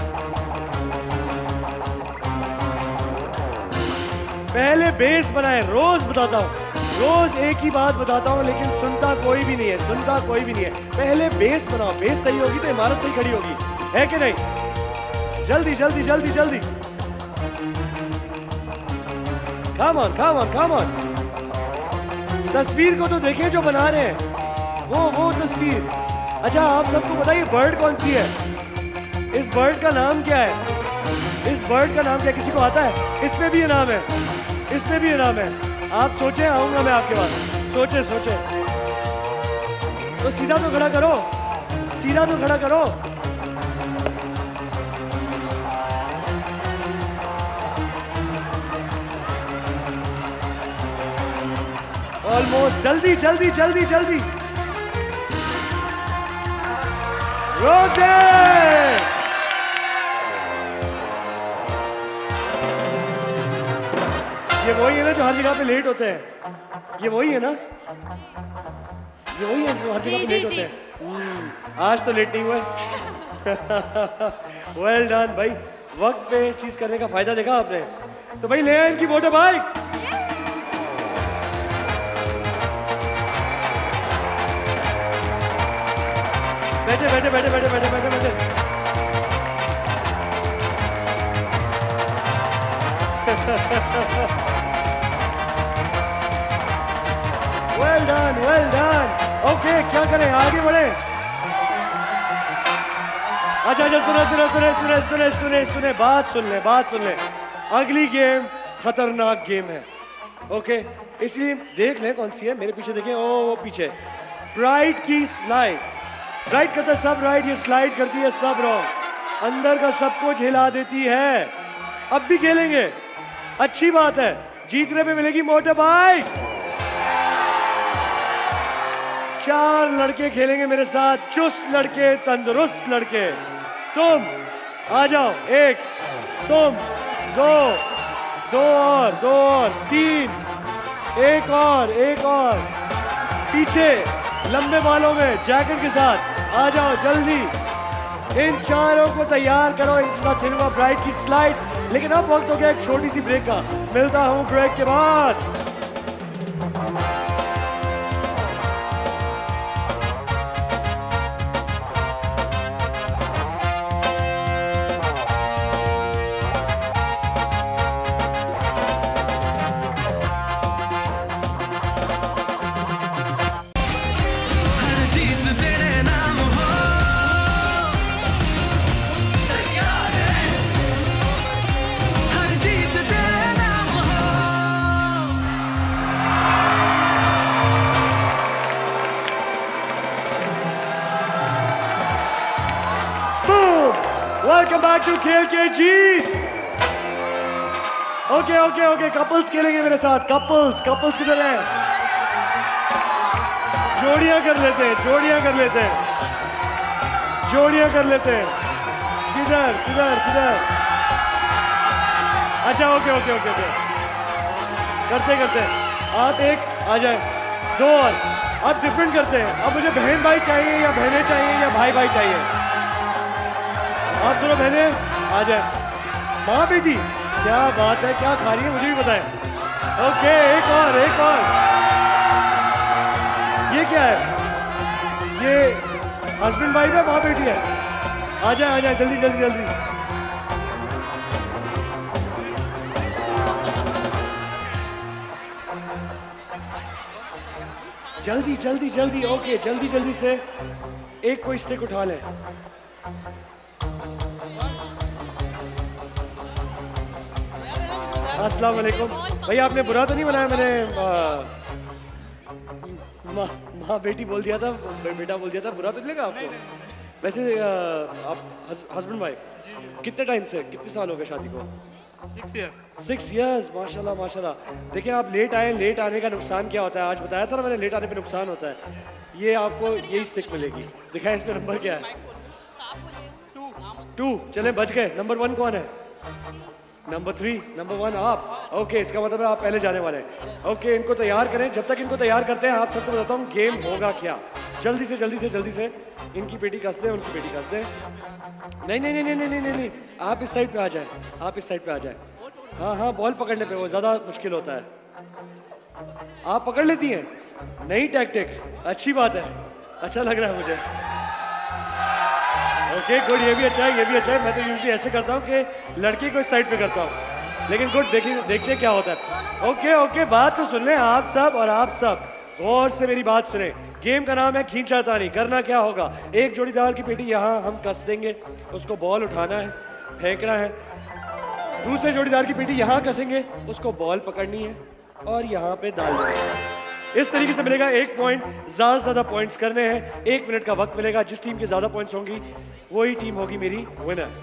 पहले बेस बनाए। रोज बताता हूं, रोज एक ही बात बताता हूं, लेकिन सुनता कोई भी नहीं है, सुनता कोई भी नहीं है। पहले बेस बनाओ, बेस सही होगी तो इमारत सही खड़ी होगी, है कि नहीं? जल्दी जल्दी जल्दी जल्दी, come on come on come on. तस्वीर को तो देखें जो बना रहे हैं, वो वो तस्वीर। अच्छा आप सबको बताइए बर्ड कौन सी है? इस बर्ड का नाम क्या है? इस बर्ड का नाम क्या, किसी को आता है? इसमें भी ये नाम है, इसमें भी ये नाम है। आप सोचे, आऊंगा मैं आपके पास। सोचे सोचे तो सीधा तो खड़ा करो, सीधा तो खड़ा करो। ऑलमोस्ट, जल्दी जल्दी जल्दी जल्दी। रोके, ये वही है ना जो हर जगह पे लेट होते हैं? ये वही है ना, ये वही है जो हर जगह पे लेट होते हैं? आज तो लेट नहीं हुए। वेल डन भाई, वक्त पे चीज करने का फायदा देखा आपने। तो भाई ले आए इनकी मोटर बाइक। बैठे बैठे बैठे बैठे बैठे बैठे बैठे well done well done. Okay, क्या करें, आगे बढ़े? अच्छा अच्छा, सुने सुने सुने सुने सुने सुने सुने बात सुन ले, बात सुन ले। अगली गेम खतरनाक गेम है, ओके? इसलिए देख ले कौन सी है। मेरे पीछे देखें, ओ वो पीछे ब्राइट की स्लाइड। राइट करता है सब राइट, ये स्लाइड करती है सब रॉन्ग, अंदर का सब कुछ हिला देती है। अब भी खेलेंगे, अच्छी बात है, जीतने पे मिलेगी मोटर बाइक। चार लड़के खेलेंगे मेरे साथ, चुस्त लड़के, तंदुरुस्त लड़के। तुम आ जाओ, एक, तुम दो, दो और, दो और, तीन, एक और, एक और, पीछे लंबे बालों में जैकेट के साथ आ जाओ जल्दी। इन चारों को तैयार करो इनके साथ खेलूंगा ब्राइड की स्लाइड। लेकिन अब वक्त हो गया एक छोटी सी ब्रेक का, मिलता हूं ब्रेक के बाद। Welcome back to खेल के जीत। ओके ओके ओके कपल्स खेलेंगे मेरे साथ। कपल्स कपल्स किधर हैं? जोड़ियां कर लेते हैं, जोड़ियां कर लेते हैं, जोड़ियां कर लेते हैं। किधर किधर किधर? अच्छा ओके ओके ओके ओके करते करते आप एक आ जाए, दो और आप डिफरेंट करते हैं। अब मुझे बहन भाई चाहिए या बहनें चाहिए या भाई भाई चाहिए? आप दोनों बहनें आ जाए। माँ बेटी क्या बात है, क्या खा रही है मुझे भी बताएं। ओके एक और एक और। ये क्या है? ये हस्बैंड वाइफ है, माँ बेटी है? आ जाए आ जाए जल्दी जल्दी जल्दी। जल्दी जल्दी जल्दी। ओके जल्दी जल्दी से एक कोई स्टिक उठा ले। अस्सलाम वालेकुम भैया, आपने बुरा तो नहीं बनाया? मैंने माँ माँ बेटी बोल दिया था, बेटा बोल दिया था, बुरा तो नहीं लगा आपको? वैसे आ, आप हस्बैंड वाइफ कितने टाइम से, कितने साल हो गए शादी को? सिक्स ईयर सिक्स इयर्स माशाल्लाह माशाल्लाह। देखिए आप लेट आए, लेट आने का नुकसान क्या होता है आज बताया था ना मैंने, लेट आने पे नुकसान होता है। ये आपको यही स्टिक मिलेगी, दिखाएं इसमें नंबर क्या है? Two two. चले बच गए। नंबर वन कौन है? Number three. नंबर वन आप। ओके इसका मतलब है आप पहले जाने वाले हैं। ओके इनको तैयार करें। जब तक इनको तैयार करते हैं आप सबको बताता हूँ गेम होगा क्या। जल्दी से जल्दी से जल्दी से इनकी पेटी कस दें, उनकी पेटी कस दें। नहीं नहीं नहीं नहीं नहीं नहीं नहीं आप इस साइड पे आ जाएं, आप इस साइड पे आ जाएं। हाँ हाँ बॉल पकड़ने पे वो ज़्यादा मुश्किल होता है। आप पकड़ लेती हैं? नई टैक्टिक, अच्छी बात है, अच्छा लग रहा है मुझे। ओके गुड, ये भी अच्छा है, ये भी अच्छा है। मैं तो यूजुअली ऐसे करता हूँ कि लड़के को इस साइड पे करता हूँ, लेकिन गुड देखिए देखते क्या होता है। ओके ओके बात तो सुन लें आप सब, और आप सब गौर से मेरी बात सुने। गेम का नाम है खींचातानी। करना क्या होगा, एक जोड़ीदार की पेटी यहाँ हम कस देंगे, उसको बॉल उठाना है, फेंकना है। दूसरे जोड़ीदार की पेटी यहाँ कसेंगे, उसको बॉल पकड़नी है और यहाँ पे डाल देंगे। इस तरीके से मिलेगा एक पॉइंट। ज़्यादा से ज़्यादा पॉइंट्स करने हैं, एक मिनट का वक्त मिलेगा। जिस टीम की ज़्यादा पॉइंट्स होंगी वही टीम होगी मेरी विनर।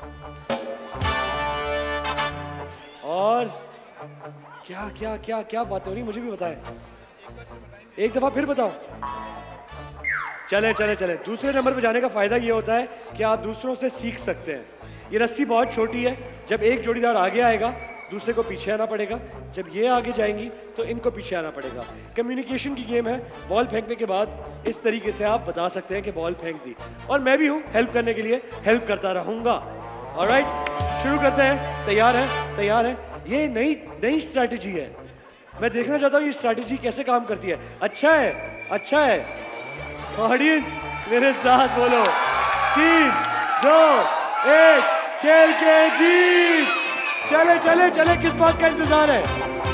और क्या क्या क्या क्या बातें हो रही मुझे भी बताएं, एक दफ़ा फिर बताओ। चले चले चले दूसरे नंबर पे जाने का फ़ायदा ये होता है कि आप दूसरों से सीख सकते हैं। ये रस्सी बहुत छोटी है, जब एक जोड़ीदार आगे आएगा दूसरे को पीछे आना पड़ेगा, जब ये आगे जाएंगी तो इनको पीछे आना पड़ेगा। कम्युनिकेशन की गेम है। बॉल फेंकने के बाद इस तरीके से आप बता सकते हैं कि बॉल फेंक दी, और मैं भी हूँ हेल्प करने के लिए, हेल्प करता रहूँगा। ऑलराइट शुरू करते हैं। तैयार है? तैयार है। ये नई नई स्ट्रैटेजी है, मैं देखना चाहता हूँ ये स्ट्रैटेजी कैसे काम करती है। अच्छा है, अच्छा है। ऑडियंस मेरे साथ बोलो, तीन दो एक, खेल के जीत। चले चले चले, किस बात का इंतजार है?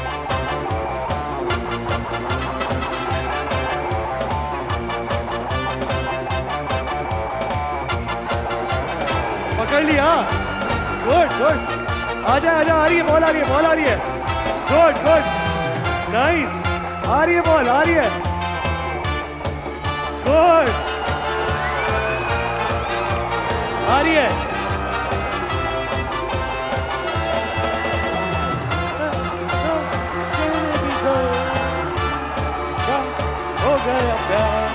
पकड़ लिया, गुड गुड। आजा आजा, आ रही है बॉल, आ रही है बॉल, आ रही है। Good good, nice. आ रही है बॉल, आ रही है। गुड, आ रही है। हो गया प्यार।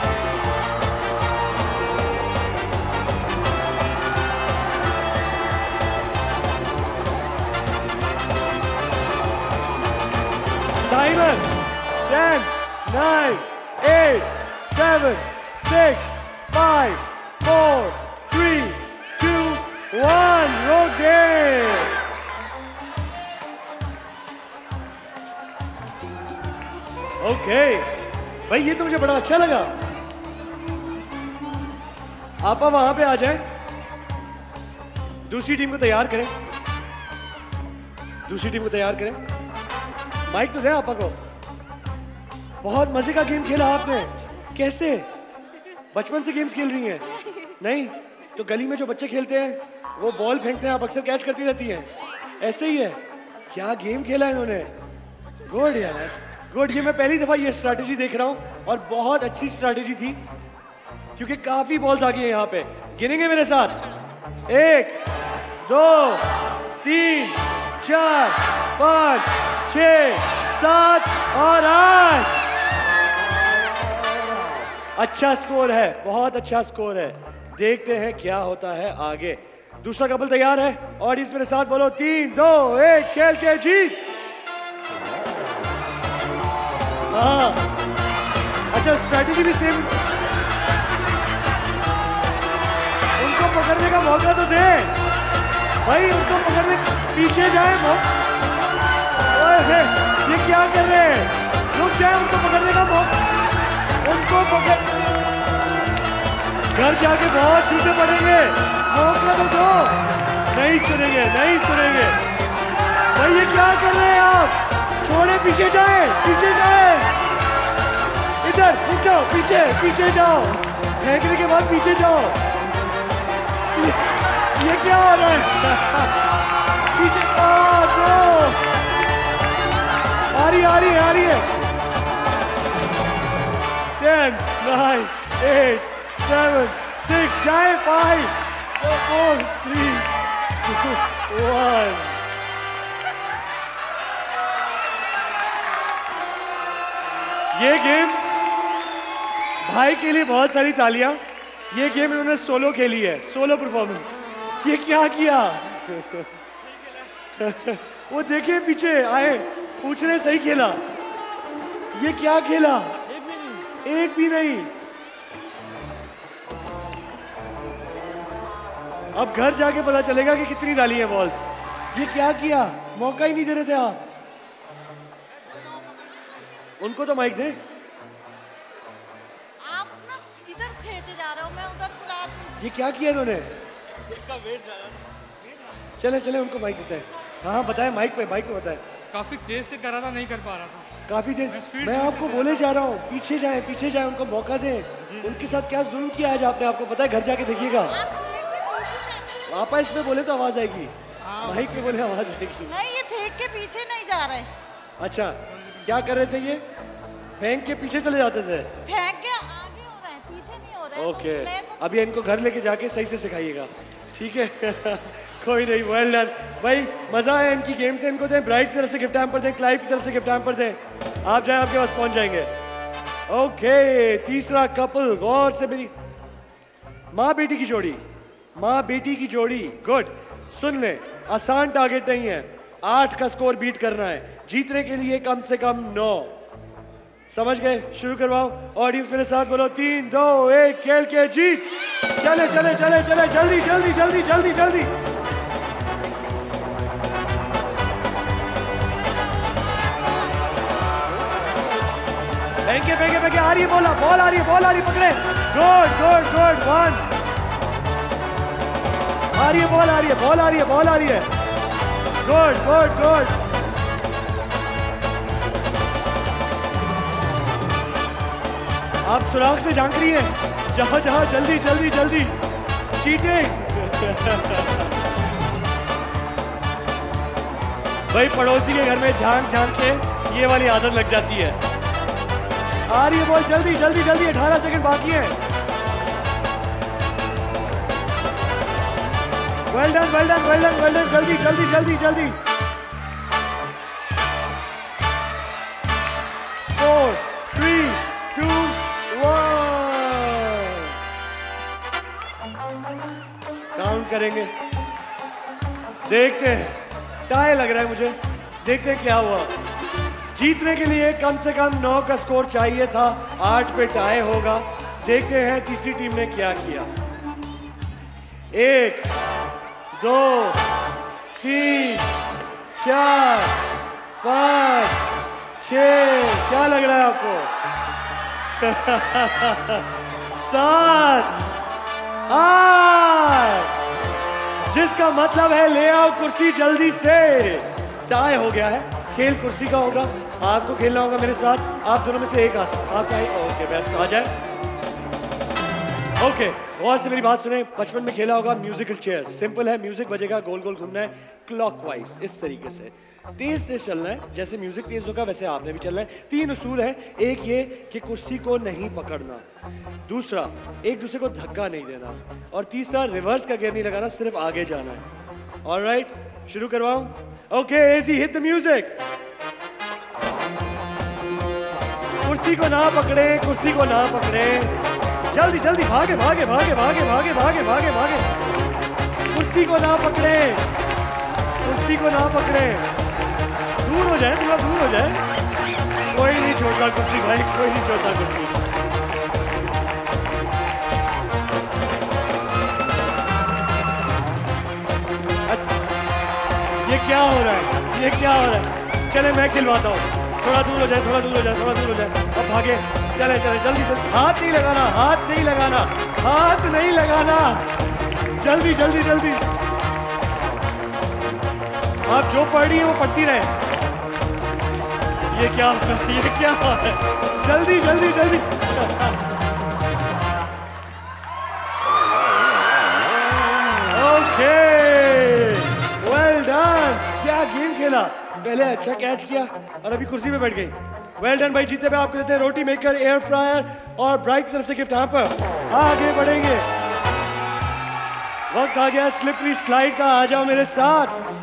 Timer ten, nine, eight, seven, six, five, four, three, one, रोक दे। ओके भाई, ये तो मुझे बड़ा अच्छा लगा। आप वहां पे आ जाएं, दूसरी टीम को तैयार करें, दूसरी टीम को तैयार करें। माइक तो दे आपा को। बहुत मजे का गेम खेला आपने। कैसे? बचपन से गेम्स खेल रही हैं? नहीं तो गली में जो बच्चे खेलते हैं वो बॉल फेंकते हैं, आप अक्सर कैच करती रहती हैं, ऐसे ही है। क्या गेम खेला इन्होंने। गुड यार, गुड। ये मैं पहली दफा ये स्ट्रैटेजी देख रहा हूं और बहुत अच्छी स्ट्रैटेजी थी क्योंकि काफी बॉल्स आ गई हैं यहाँ पे। गिनेंगे मेरे साथ? एक, दो, तीन, चार, पाँच, छः, सात और आठ। अच्छा स्कोर है, बहुत अच्छा स्कोर है। देखते हैं क्या होता है आगे। दूसरा कपल तैयार है? ऑडियंस मेरे साथ बोलो, तीन, दो, एक, खेल के जीत। हाँ, अच्छा स्ट्रैटेजी भी सेम। उनको पकड़ने का मौका तो दे भाई, उनको पकड़ने। पीछे जाए वो। ओए ये क्या कर रहे हैं? रुक जाए, उनको पकड़ने का मौका। उनको पकड़, घर जाके बहुत छूटे पड़ेंगे। मौका तो दो। नहीं सुनेंगे, नहीं सुनेंगे भाई। ये क्या कर रहे हैं आप? छोड़े, पीछे जाए, पीछे जाए। इधर रुक जाओ, पीछे पीछे जाओ। फेंकने के बाद पीछे जाओ। ये, ये क्या हो रहा है? पीछे। आ, दो। आ रही आ रही आ रही है। Ten, nine, eight, seven, six, जाए, five, four, three, two, one. ये गेम भाई के लिए बहुत सारी तालियां। ये गेम इन्होंने सोलो खेली है, सोलो परफॉर्मेंस। ये क्या किया? वो देखिए पीछे आए, पूछ रहे सही खेला। ये क्या खेला? एक भी नहीं। अब घर जाके पता चलेगा कि कितनी डाली है बॉल्स। ये क्या किया? मौका ही नहीं दे रहे थे आप। उनको तो माइक दे। आप ना इधर खींचे जा रहे हो, मैं उधर बुला रही हूं। ये क्या किया इन्होंने? उसका वेट ज्यादा। चले चले, उनको माइक देते हैं। हाँ बताए, माइक पे, माइक पे बताए। काफी तेज से कर रहा था, नहीं कर पा रहा था। काफी देर। मैं speed मैं से आपको से बोले जा रहा हूँ, पीछे जाए, पीछे जाए, उनको मौका दें। उनके साथ क्या जुल्म किया आज आपने, आपको पता है? घर जाके देखिएगा। वापस इसमें बोले तो आवाज आएगी, माइक पे बोले आवाज आएगी। नहीं, ये फेंक के पीछे नहीं जा रहे। अच्छा, क्या कर रहे थे ये? फेंक के पीछे चले जाते थे? फेंक के आगे हो रहे हैं, पीछे नहीं हो रहे। ओके, तो अभी इनको घर लेके जाके सही से सिखाइएगा, ठीक है? कोई नहीं, वेल डन भाई। मजा है इनकी गेम से। इनको दें ब्राइट की तरफ से गिफ्ट हैम्पर दें, क्लाइव की तरफ से गिफ्ट हैम्पर दें। आप जाए, आपके पास पहुंच जाएंगे। ओके, तीसरा कपल, गौर से मेरी माँ बेटी की जोड़ी, माँ बेटी की जोड़ी। गुड, सुन ले, आसान टारगेट नहीं है। आठ का स्कोर बीट करना है, जीतने के लिए कम से कम नौ। समझ गए? शुरू करवाओ। ऑडियंस मेरे साथ बोलो, तीन, दो, एक, खेल के जीत। चले चले चले चले, जल्दी जल्दी जल्दी जल्दी जल्दी। फेंके फेंके फेंके, आ रही है बॉल, बॉल आ रही है, बॉल आ रही है, पकड़े। Good good good, one. आ रही है बॉल, आ रही है बॉल, आ रही है बॉल, आ रही है। Good good good. आप सुराग से झांक रही हैं, जहां जहां, जल्दी जल्दी जल्दी। चीटिंग। भाई पड़ोसी के घर में झांक झांक के ये वाली आदत लग जाती है। आ रही है बॉल, जल्दी जल्दी जल्दी, अठारह सेकंड बाकी है। Well done well done well done well done, जल्दी जल्दी जल्दी जल्दी। Four, three, two, one. Count करेंगे, देखते हैं। टाई लग रहा है मुझे, देखते हैं क्या हुआ। जीतने के लिए कम से कम नौ का स्कोर चाहिए था, आठ पे टाई होगा। देखते हैं तीसरी टीम ने क्या किया। एक, दो, तीन, चार, पाँच, छः, क्या लग रहा है आपको? सात, आठ, जिसका मतलब है ले आओ कुर्सी जल्दी से। टाई हो गया है, खेल कुर्सी का होगा, आपको खेलना होगा मेरे साथ। आप दोनों में से एक आ सकता, आपका ओके बेस्ट आ जाए। ओके गौर से मेरी बात सुने, बचपन में खेला होगा म्यूजिकल चेयर। सिंपल है, म्यूजिक बजेगा, गोल गोल घूमना है क्लॉकवाइज, इस तरीके से तेज तेज चलना है। जैसे म्यूजिक तेज होगा वैसे आपने भी चलना है। तीन उसूल है, एक ये कि कुर्सी को नहीं पकड़ना, दूसरा एक दूसरे को धक्का नहीं देना, और तीसरा रिवर्स का गियर नहीं लगाना, सिर्फ आगे जाना है। ऑलराइट, शुरू करवाऊं? ओके एजी, हिट द म्यूजिक। कुर्सी को ना पकड़े, कुर्सी को ना पकड़े, जल्दी जल्दी भागे भागे भागे भागे भागे भागे भागे भागे। कुर्सी को ना पकड़े, कुर्सी को ना पकड़े, दूर हो जाए, थोड़ा दूर हो जाए। कोई नहीं छोड़ता कुर्सी भाई, कोई नहीं छोड़ता कुर्सी। ये क्या हो रहा है, ये क्या हो रहा है? चले मैं खिलवाता हूँ, थोड़ा दूर हो जाए, थोड़ा दूर हो जाए, थोड़ा दूर हो जाए। अब भागे, चले चले जल्दी जल्दी। हाथ नहीं लगाना, हाथ नहीं लगाना, हाथ नहीं लगाना, जल्दी जल्दी जल्दी। आप जो पढ़ रही है वो पढ़ती रहे। ये क्या ये क्या है? जल्दी जल्दी जल्दी। Okay well done. क्या गेम खेला, पहले अच्छा कैच किया और अभी कुर्सी पे बैठ गई। वेल डन भाई, जीते पे आपको देते हैं रोटी मेकर, एयर फ्रायर और ब्राइट की तरफ से गिफ्ट। यहाँ पर आगे बढ़ेंगे, वक्त आ गया स्लिपरी स्लाइड का। आ जाओ मेरे साथ,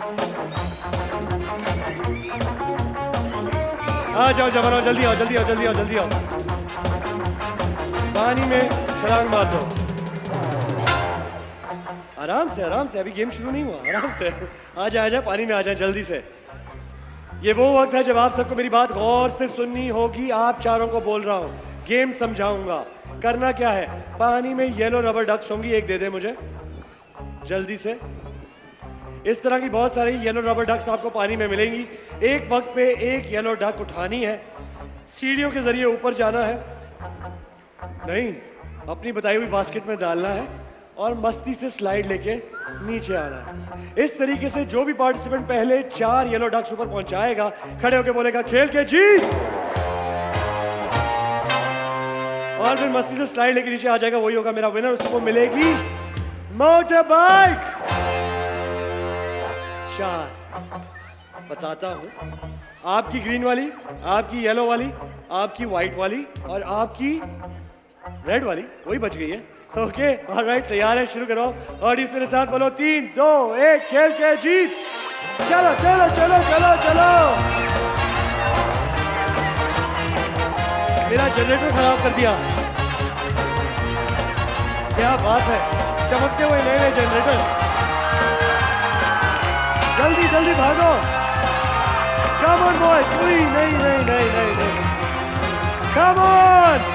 आ जाओ जवानों, जल्दी आओ जल्दी आओ जल्दी आओ जल्दी आओ। पानी में छलांग मार दो, आराम से आराम से, अभी गेम शुरू नहीं हुआ, आराम से। आ जाए आ जाए, पानी में आ जाए जल्दी से। ये वो वक्त है जब आप सबको मेरी बात गौर से सुननी होगी। आप चारों को बोल रहा हूँ, गेम समझाऊंगा। करना क्या है, पानी में येलो रबर डक्स होंगी, एक दे दे मुझे जल्दी से। इस तरह की बहुत सारी येलो रबर डक्स आपको पानी में मिलेंगी। एक वक्त पे एक येलो डक उठानी है, सीढ़ियों के जरिए ऊपर जाना है, नहीं अपनी बताई हुई बास्केट में डालना है और मस्ती से स्लाइड लेके नीचे आना है। इस तरीके से जो भी पार्टिसिपेंट पहले चार येलो डक्स ऊपर पहुंचाएगा, खड़े होकर बोलेगा खेल के जीत, और फिर मस्ती से स्लाइड लेके नीचे आ जाएगा, वही होगा मेरा विनर। उसको मिलेगी मोटर बाइक। चार बताता हूं, आपकी ग्रीन वाली, आपकी येलो वाली, आपकी व्हाइट वाली और आपकी रेड वाली, वही बच गई है। ओके ऑलराइट, तैयार है, शुरू करो। ऑडियंस मेरे साथ बोलो तीन दो एक, खेल के जीत। चलो चलो चलो चलो चलो। मेरा जनरेटर खराब कर दिया, क्या बात है, चमकते हुए नए नए जनरेटर। जल्दी जल्दी भागो, कम ऑन बॉयज। नहीं नहीं नहीं नहीं नहीं नहीं, कम ऑन।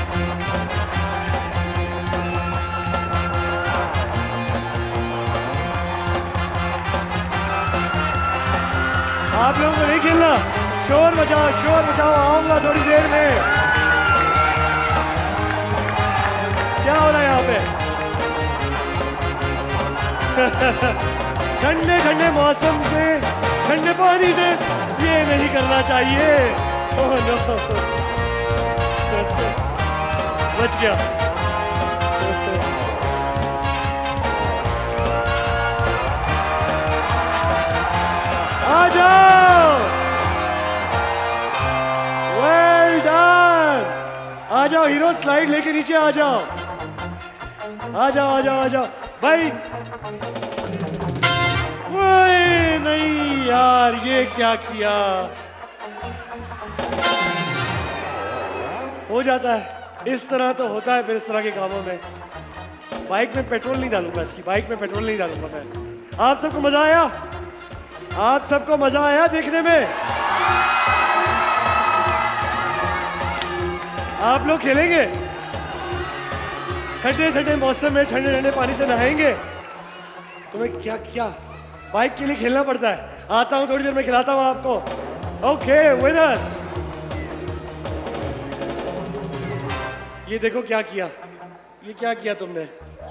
आप लोगों को नहीं खेलना, शोर मचाओ शोर मचाओ, आऊंगा थोड़ी देर में। क्या हो रहा है यहाँ पे? ठंडे ठंडे मौसम से, ठंडे पानी से ये नहीं करना चाहिए। ओह नो, बच गया। आ जाओ, वेल डन। आ जाओ हीरो, स्लाइड लेके नीचे आ जाओ, आ जाओ आ जाओ आ जाओ भाई। नहीं यार, ये क्या किया? हो जाता है, इस तरह तो होता है फिर इस तरह के कामों में। बाइक में पेट्रोल नहीं डालूंगा, इसकी बाइक में पेट्रोल नहीं डालूंगा मैं। आप सबको मजा आया? आप सबको मजा आया देखने में? आप लोग खेलेंगे? ठंडे ठंडे मौसम में ठंडे ठंडे पानी से नहाएंगे? तुम्हें क्या क्या बाइक के लिए खेलना पड़ता है? आता हूँ थोड़ी देर में खिलाता हूँ आपको। Okay winner. ये देखो क्या किया, ये क्या किया तुमने?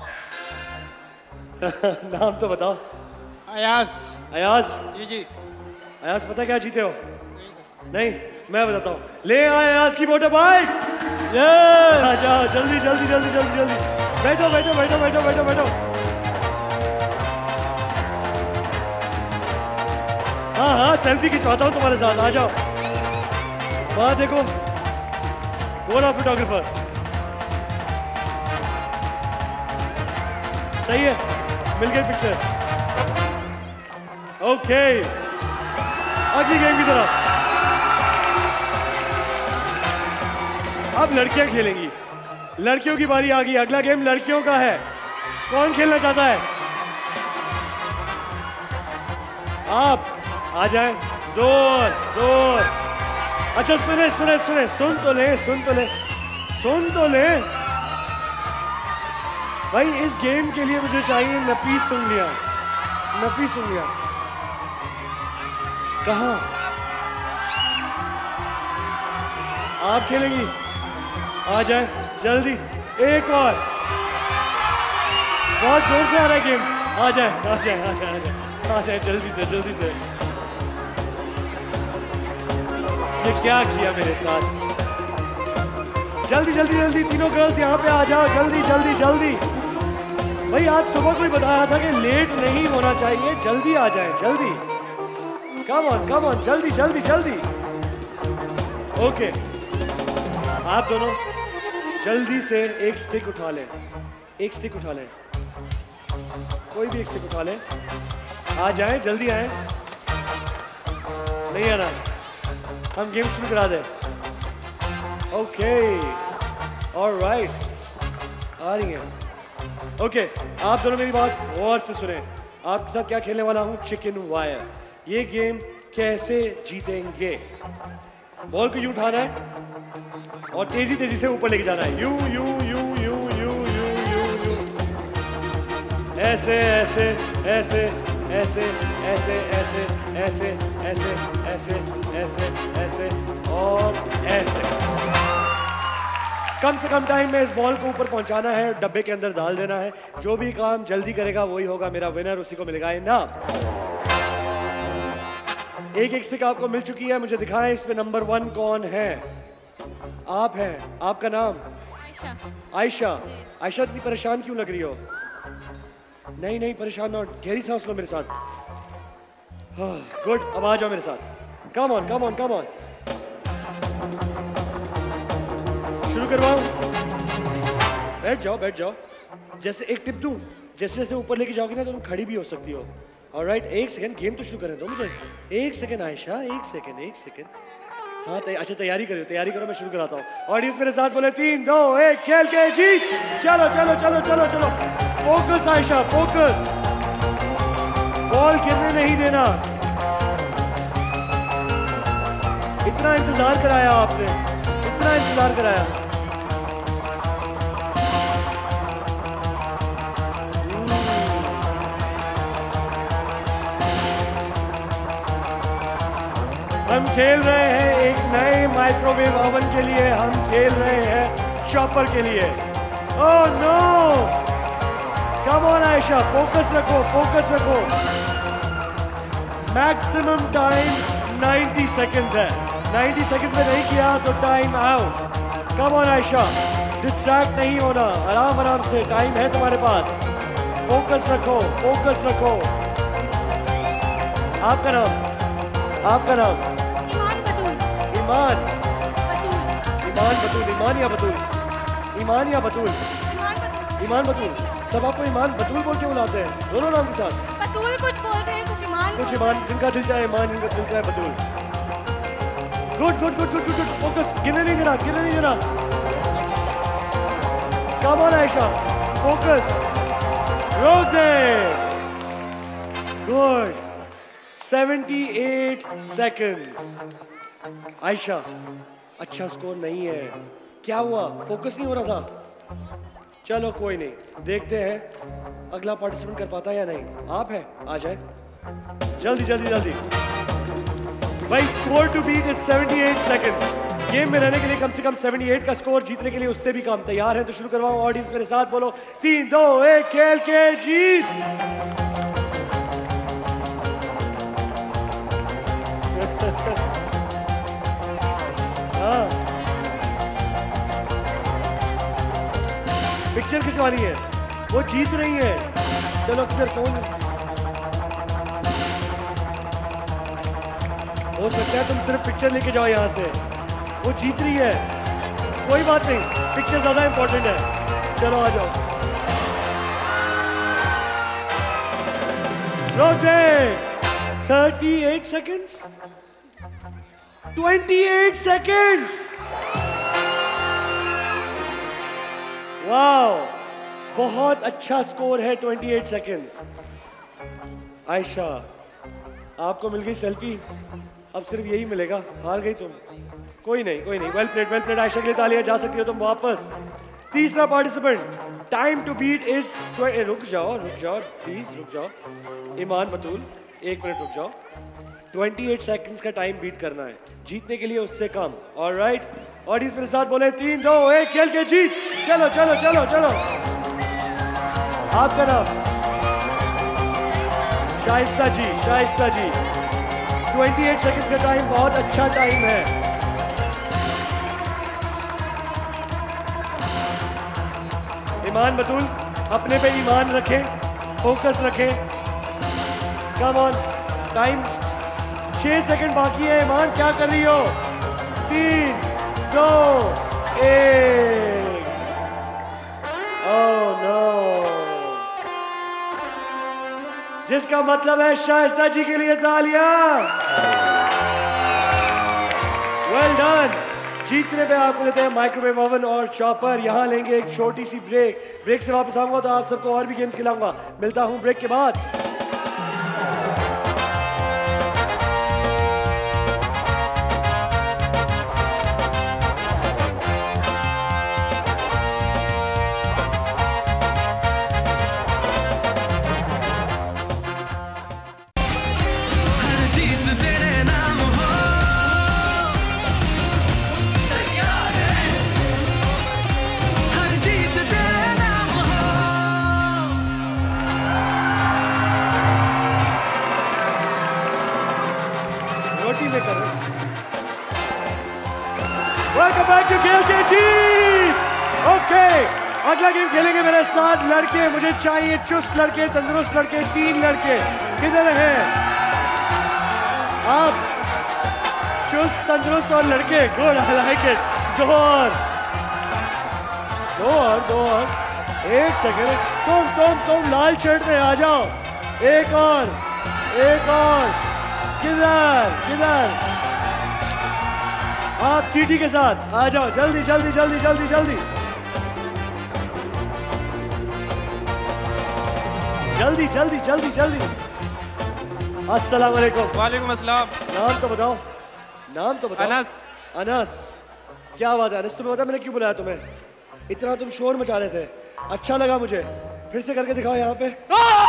नाम तो बताओ। अयास। अयास जी जी। अयास पता क्या जीते हो? नहीं मैं बताता हूँ। ले आए अयास की मोटर बाइक। आ जाओ जल्दी जल्दी जल्दी जल्दी जल्दी बैठो बैठो बैठो बैठो बैठो बैठो। हाँ हाँ सेल्फी खिंचवाता हूँ तुम्हारे साथ, आ जाओ। वहाँ देखो वो रहा फोटोग्राफर। सही है, मिल गई पिक्चर। ओके अगली गेम की तरफ। अब लड़कियां खेलेंगी, लड़कियों की बारी आ गई। अगला गेम लड़कियों का है। कौन खेलना चाहता है? आप आ जाएं। दूर दूर। अच्छा सुने सुने सुने सुन तो ले सुन तो ले सुन तो ले भाई, इस गेम के लिए मुझे चाहिए नफीस उंगलियां। नफीस उंगलियां कहाँ? आप खेलेंगी? आ जाए जल्दी। एक और, बहुत जोर से आ रहा है गेम। आ जाए आ जाए आ जाए आ जाए आ जाए जल्दी से जल्दी से। ये क्या किया मेरे साथ? जल्दी जल्दी जल्दी तीनों गर्ल्स यहाँ पे आ जाओ, जल्दी जल्दी जल्दी। भाई आज सुबह कोई बता रहा था कि लेट नहीं होना चाहिए, जल्दी आ जाए जल्दी। कम ऑन कम ऑन जल्दी जल्दी जल्दी। ओके आप दोनों जल्दी से एक स्टिक उठा लें, एक स्टिक उठा लें, कोई भी एक स्टिक उठा लें। आ जाए जल्दी आए। नहीं आना, हम गेम शुरू करा दें। ओके ऑलराइट आ रही हैं। ओके आप दोनों मेरी बात गौर से सुने। आपके साथ क्या खेलने वाला हूँ? Chicken wire. ये गेम कैसे जीतेंगे? बॉल को यूं उठाना है और तेजी तेजी से ऊपर लेके जाना है। यू यू यू यू यू यू यू यू ऐसे ऐसे ऐसे ऐसे ऐसे ऐसे ऐसे ऐसे ऐसे ऐसे ऐसे और ऐसे। कम से कम टाइम में इस बॉल को ऊपर पहुंचाना है, डब्बे के अंदर डाल देना है। जो भी काम जल्दी करेगा वही होगा मेरा विनर, उसी को मिलेगा इनाम। एक एक स्टिक आपको मिल चुकी है, मुझे दिखाएं इस पे नंबर वन कौन है? आप हैं। आपका नाम? आयशा। आयशा। आयशा इतनी परेशान क्यों लग रही हो? नहीं नहीं परेशान ना, गहरी सांस लो मेरे साथ। गुड, अब आ जाओ मेरे साथ। Come on come on come on. शुरू करवाऊं? बैठ जाओ बैठ जाओ। जैसे एक टिप दूं, जैसे जैसे ऊपर लेके जाओगे ना तो तुम खड़ी भी हो सकती हो। ऑलराइट एक सेकंड, गेम तो शुरू करें दो मुझे। एक सेकंड आयशा, एक सेकंड एक सेकंड। हाँ तै, अच्छा तैयारी करो तैयारी करो, मैं शुरू कराता हूँ। ऑडियंस मेरे साथ बोले तीन दो एक, खेल के जीत। चलो चलो चलो चलो चलो। फोकस आयशा फोकस, बॉल गिरने नहीं देना। इतना इंतजार कराया आपने, इतना इंतजार कराया। हम खेल रहे हैं एक नए माइक्रोवेव ओवन के लिए, हम खेल रहे हैं शॉपर के लिए। Oh no, come on Ayesha, focus रखो फोकस रखो। मैक्सिमम टाइम नब्बे सेकंड्स है, नब्बे सेकंड्स में नहीं किया तो time out. Come on Ayesha, distract नहीं होना, आराम आराम से, टाइम है तुम्हारे पास। फोकस रखो फोकस रखो। आपका नाम? आपका नाम? ईमान बतूल। ईमान। बतूल। ईमान बतूल। ईमान या बतूल? ईमान या बतूल? ईमान बतूल। ईमान बतूल। सब आपको ईमान बतूल बोल के बुलाते हैं, दोनों नाम के साथ? बतूल कुछ बोलते हैं, कुछ ईमान कुछ ईमान, जिनका दिल चाहे ईमान, जिनका दिल चाहे Batool. Good good good good good good. Focus, गिरने नहीं देना, गिरने नहीं देना। Come on Ayesha, focus. रोक दे। गुड। अठहत्तर सेकंड्स। आयशा अच्छा स्कोर नहीं है। क्या हुआ? फोकस नहीं हो रहा था? चलो कोई नहीं, देखते हैं अगला पार्टिसिपेंट कर पाता है या नहीं। आप हैं, आ जाए जल्दी जल्दी जल्दी। भाई स्कोर टू बीट इज अठहत्तर सेकंड्स। गेम में रहने के लिए कम से कम अठहत्तर का स्कोर, जीतने के लिए उससे भी कम। तैयार हैं तो शुरू करवाओ। ऑडियंस मेरे साथ बोलो, तीन दो एक, खेल के जीत। हाँ, पिक्चर खिंचवानी है, वो जीत रही है। चलो किधर, कौन हो सकता है तुम सिर्फ पिक्चर लेके जाओ यहाँ से, वो जीत रही है। कोई बात नहीं, पिक्चर ज्यादा इंपॉर्टेंट है। चलो आ जाओ। रोक दे। अड़तीस सेकंड्स, अट्ठाईस सेकंड्स। वाओ, बहुत अच्छा स्कोर है, अट्ठाईस सेकंड्स। आयशा, आपको मिल गई सेल्फी, अब सिर्फ यही मिलेगा। हार गई तुम, कोई नहीं कोई नहीं। Well played, well played. Ayesha के लिए तालियां। जा सकती हो तुम वापस। तीसरा participant, time to beat is, रुक जाओ रुक जाओ प्लीज रुक जाओ। ईमान बतूल, एक मिनट रुक जाओ। अट्ठाईस सेकंड्स का टाइम बीट करना है, जीतने के लिए उससे कम। ऑलराइट, ऑडियंस मेरे साथ बोले, तीन दो एक, खेल के जीत। चलो चलो चलो चलो। आपका नाम? शाइस्ता जी, शाइस्ता जी। अट्ठाईस सेकंड्स का टाइम बहुत अच्छा टाइम है। ईमान बतूल, अपने पे ईमान रखें, फोकस रखें। कम ऑन, टाइम छह सेकंड बाकी है। ईमान क्या कर रही हो? तीन दो एक। ओह नो, जिसका मतलब है शाइस्ता जी के लिए तालियां। Well done. जीतने पे आपको देते हैं माइक्रोवेव ओवन और चॉपर। यहाँ लेंगे एक छोटी सी ब्रेक। ब्रेक से वापस आऊंगा तो आप सबको और भी गेम्स खिलाऊंगा। मिलता हूँ ब्रेक के बाद। वेलकम बैक टू खेल के जीत। ओके, अगला गेम खेलेंगे मेरे साथ लड़के। मुझे चाहिए चुस्त लड़के, तंदुरुस्त लड़के। तीन लड़के किधर हैं आप? चुस्त, तंदुरुस्त और लड़के। Good, I like it. दो और दो और दो और एक सेकेंड। तुम तुम तुम लाल शर्ट में आ जाओ। एक और एक और। किधर किधर? आप सीटी के साथ आ जाओ। जल्दी जल्दी जल्दी जल्दी जल्दी जल्दी जल्दी जल्दी जल्दी। अस्सलाम वालेकुम। वालेकुम अस्सलाम। नाम तो बताओ, नाम तो बताओ। अनस। अनस, क्या बात है अनस? तुम्हें पता मैंने क्यों बुलाया तुम्हें? इतना तुम शोर मचा रहे थे, अच्छा लगा मुझे। फिर से करके दिखाओ यहाँ पे।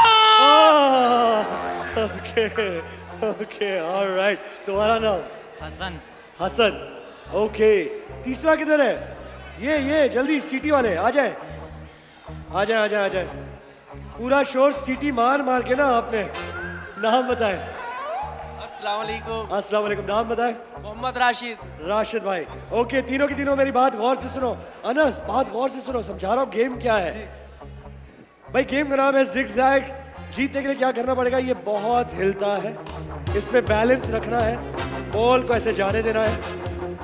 Okay okay, alright. तुम्हारा नाम? हसन। हसन, ओके। तीसरा किधर है? ये ये जल्दी सीटी वाले आ जाए आ जाए आ जाए आ जाए। पूरा शोर सीटी मार मार के ना आपने। नाम बताए? अस्सलाम वालेकुम। अस्सलाम वालेकुम। नाम बताए? मोहम्मद राशिद। राशिद भाई, ओके। तीनों की तीनों मेरी बात गौर से सुनो। अनस, बात गौर से सुनो, समझा रहा हूँ गेम क्या है। भाई गेम का नाम है जिग-जैग। जीतने के लिए क्या करना पड़ेगा? ये बहुत हिलता है, इस पे बैलेंस रखना है, बॉल को ऐसे जाने देना है,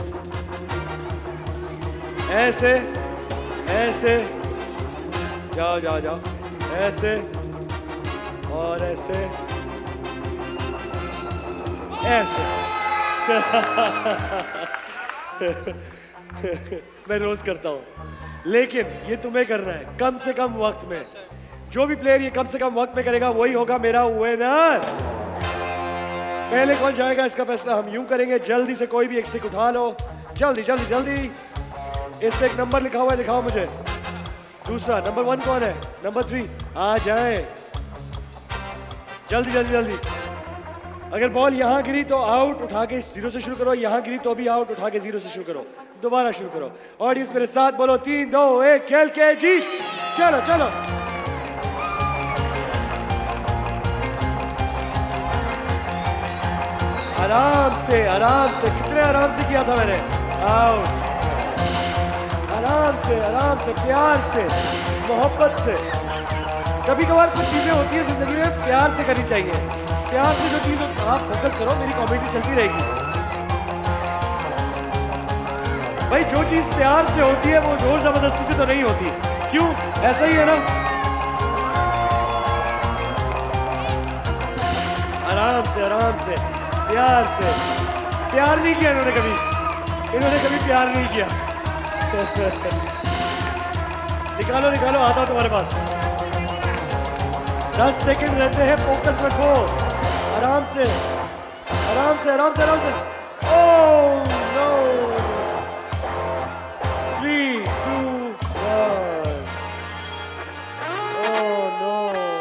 ऐसे ऐसे, जाओ जाओ जाओ, ऐसे और ऐसे ऐसे। मैं रोज करता हूँ, लेकिन ये तुम्हें करना है कम से कम वक्त में। जो भी प्लेयर ये कम से कम वक्त में करेगा वही होगा मेरा विनर। पहले कौन जाएगा इसका फैसला हम यूं करेंगे। जल्दी से कोई भी एक स्टिक उठा लो, जल्दी जल्दी जल्दी। इस पे एक नंबर लिखा हुआ है, दिखाओ मुझे। दूसरा नंबर वन कौन है? नंबर थ्री आ जाए, जल्दी जल्दी जल्दी। अगर बॉल यहाँ गिरी तो आउट, उठा के जीरो से शुरू करो। यहाँ गिरी तो भी आउट, उठा के जीरो से शुरू करो। दोबारा शुरू करो। ऑडियंस मेरे साथ बोलो, तीन दो एक, खेल के जीत। चलो चलो आराम से आराम से, कितने आराम से किया था मैंने। आउट, आराम से आराम से, प्यार से, मोहब्बत से। कभी कभार कुछ चीजें होती है जिंदगी में, प्यार से करनी चाहिए। प्यार से जो चीज आप फोकस करो, मेरी कॉमेडी चलती रहेगी भाई। जो चीज प्यार से होती है वो जोर जबरदस्ती से तो नहीं होती, क्यों? ऐसा ही है ना। आराम से आराम से, प्यार से। प्यार नहीं किया इन्होंने कभी, इन्होंने कभी प्यार नहीं किया। निकालो निकालो, आता तुम्हारे पास। दस सेकंड रहते हैं, फोकस रखो। आराम से आराम से आराम से आराम से। Oh no, three two one. Oh no,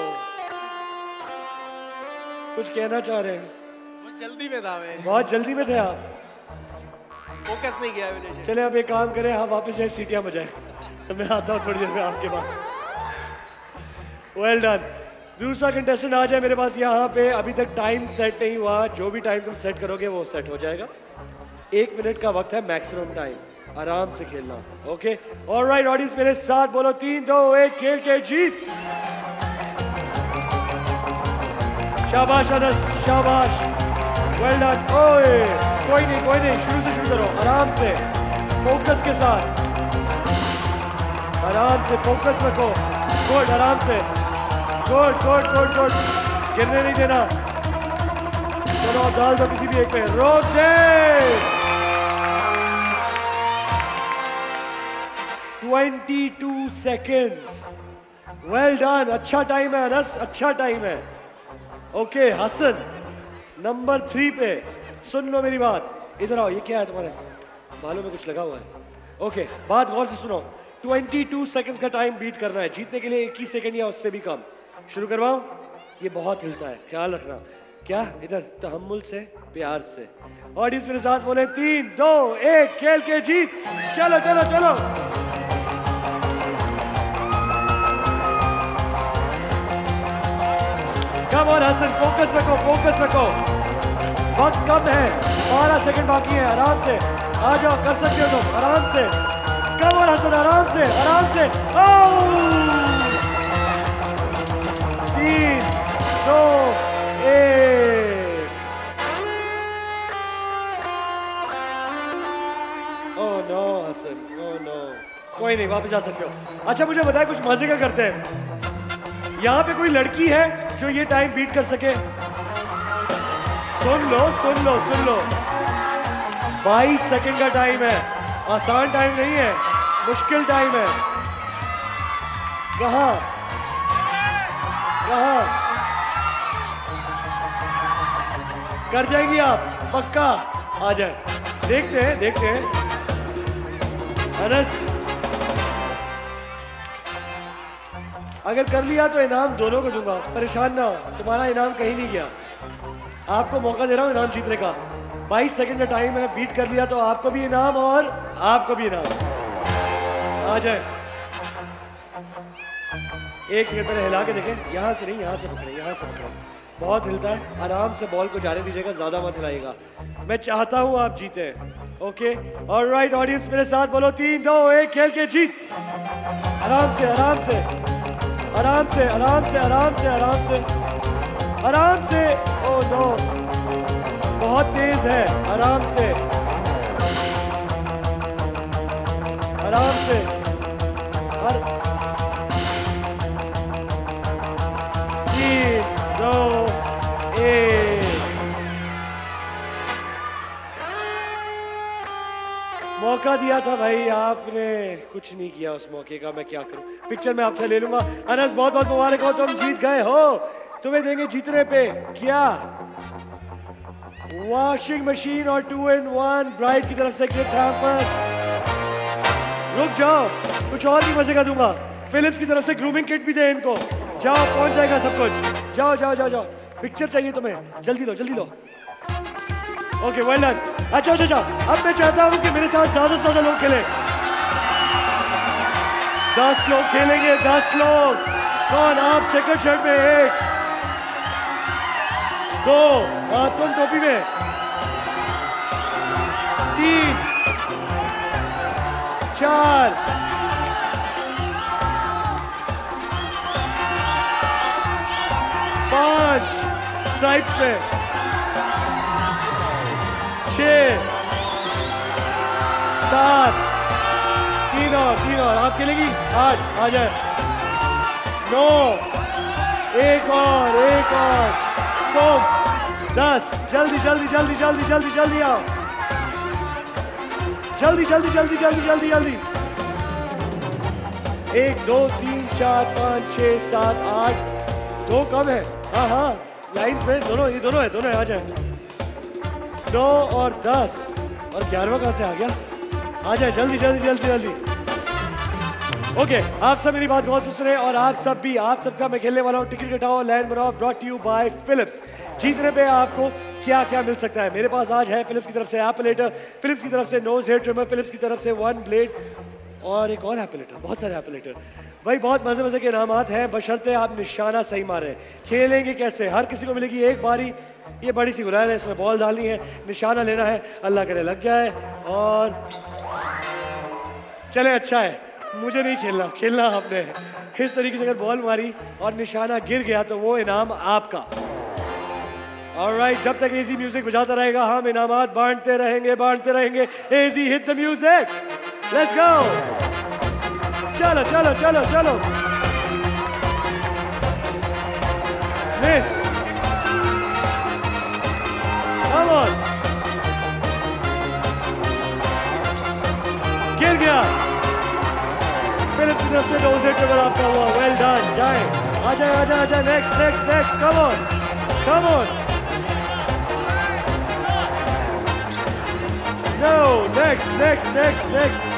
कुछ कहना चाह रहे हैं? बहुत जल्दी में था मैं, बहुत जल्दी में थे आप, फोकस नहीं किया मैंने। चले अब एक काम करें, हम वापस जाए, सीटियां बजाएं। तो मैं आता हूँ थोड़ी देर में आपके पास। Well done. दूसरा कंटेस्टेंट आ जाए मेरे पास यहाँ पे। अभी तक टाइम सेट नहीं हुआ, जो भी टाइम तुम सेट करोगे वो सेट हो जाएगा। एक मिनट का वक्त है मैक्सिमम टाइम, आराम से खेलना। ओके ऑलराइट ऑडियंस मेरे साथ बोलो, तीन दो एक, खेल के जीत। शाबाश अनस, शाबाश, वेल डन। ओए कोई नहीं कोई नहीं, शुरू से शुरू करो, आराम से, फोकस के साथ। आराम से फोकस रखो। गुड, आराम से, गुड गुड गुड गुड, गिरने नहीं देना। चलो अब डाल दो किसी भी एक पे, रोक दे। Twenty two seconds, well done. अच्छा टाइम है अनस, अच्छा टाइम है। ओके हसन नंबर थ्री पे, सुन लो मेरी बात, इधर आओ। ये क्या है तुम्हारे बालों में कुछ लगा हुआ है? ओके बात गौर से सुनो। बाईस सेकंड्स का टाइम बीट करना है, जीतने के लिए इक्कीस सेकंड या उससे भी कम। शुरू करवाओ। ये बहुत हिलता है, ख्याल रखना। क्या? इधर तहम्मुल से, प्यार से। ऑडियंस मेरे साथ बोले, तीन दो एक, खेल के जीत। चलो चलो चलो, कम ऑन हसन, फोकस रखो फोकस रखो। वक्त कम है, बारह सेकंड बाकी है। आराम से आ जाओ, कर सकते हो तुम, आराम से। कम ऑन हसन, आराम से आराम से। तीन दो एक। Oh no Hasan, oh no. कोई नहीं, वापस जा सकते हो। अच्छा मुझे बताए, कुछ मजे का करते हैं। यहाँ पे कोई लड़की है जो ये टाइम बीट कर सके? सुन लो सुन लो सुन लो, बाईस सेकंड का टाइम है। आसान टाइम नहीं है, मुश्किल टाइम है। कहाँ कहाँ कर जाएंगी आप? पक्का आ जाए, देखते हैं देखते हैं। अनस अगर कर लिया तो इनाम दोनों को दूंगा, परेशान ना हो, तुम्हारा इनाम कहीं नहीं गया। आपको मौका दे रहा हूँ इनाम जीतने का। बाईस सेकंड का टाइम है, बीट कर लिया तो आपको भी इनाम और आपको भी इनाम। आ जाए, एक सेकंड पहले हिला के देखें। यहाँ से नहीं, यहाँ से पकड़े, यहाँ से पकड़े। बहुत हिलता है, आराम से बॉल को जाने दीजिएगा, ज्यादा मत हिलाइएगा। मैं चाहता हूँ आप जीते। ओके ऑलराइट ऑडियंस मेरे साथ बोलो, तीन दो एक, खेल के जीत। आराम से आराम से आराम से आराम से आराम से आराम से आराम से। ओ नो, बहुत तेज है। आराम से आराम से। और तीन दो एक। मौका दिया था भाई, आपने कुछ नहीं किया उस मौके का। मैं क्या करूं, पिक्चर में आपसे ले लूंगा। अनस बहुत बहुत मुबारक हो, तुम जीत गए हो। तुम्हें देंगे जीतने पे क्या? वॉशिंग मशीन और टू इन वन ब्राइड की तरफ से गिफ्ट हैम्पर। रुक जाओ, कुछ और भी मजे का दूंगा। फिलिप्स की तरफ से ग्रूमिंग किट भी दे इनको। जाओ, पहुंच जाएगा सब कुछ। जाओ जाओ जाओ जाओ। पिक्चर चाहिए तुम्हें, जल्दी लो जल्दी लो। Okay, well done. अच्छा अच्छा अच्छा, अब मैं चाहता हूँ कि मेरे साथ ज्यादा से ज्यादा लोग खेलें। दस लोग खेलेंगे, दस लोग। कौन? आप चेकर शर्ट में एक, दो, हाँ तुम टोपी में, तीन, चार, पांच स्ट्राइप्स में, छह, सात, तीन और तीन और आप खेलेगी, आठ, आ जाए, नौ, एक और एक और, तुम, दस, जल्दी जल्दी जल्दी जल्दी जल्दी जल्दी आओ, जल्दी जल्दी जल्दी जल्दी जल्दी जल्दी। एक, दो, तीन, चार, पाँच, छः, सात, आठ, दो कम है, हाँ हाँ लाइन्स में दोनों, ये दोनों है, दोनों है, आ जाए। नौ और दस और ग्यारहवा कहाँ से आ गया? आ जाए जल्दी जल्दी जल्दी जल्दी। ओके, आप सब मेरी बात गौर से सुने और आप सब भी, आप सबसे मैं खेलने वाला हूँ टिकट कटाओ लैंड बनाओ, ब्रॉट यू बाय फिलिप्स। जीतने पे आपको क्या क्या मिल सकता है? मेरे पास आज है फिलिप्स की तरफ से एपलेटर, फिलिप्स की तरफ से नोज हेयर ट्रिमर, फिलिप्स की तरफ से वन ब्लेड और एक और एपलेटर, बहुत सारे एपलेटर। भाई बहुत मजे मजे के इनामात हैं, बशर्ते आप निशाना सही मारें। खेलेंगे कैसे? हर किसी को मिलेगी एक बारी, ये बड़ी सी गुलाल है, इसमें बॉल डालनी है, निशाना लेना है, अल्लाह करे लग जाए। और चले, अच्छा है, मुझे नहीं खेलना, खेलना आपने। इस तरीके से अगर बॉल मारी और निशाना गिर गया तो वो इनाम आपका। ऑलराइट, जब तक एजी म्यूजिक बजाता रहेगा हम इनामात बांटते रहेंगे बांटते रहेंगे। एजी hit the music, let's go. चलो चलो चलो चलो। मिस, कम ऑन, गिर गया। फिलिप्स की तरफ से नोज हेयर ट्रिमर आपका हुआ, वेल डन। जाए, आ जाए आ जाए आ जाए, next next next, come on come on. No, next next next next.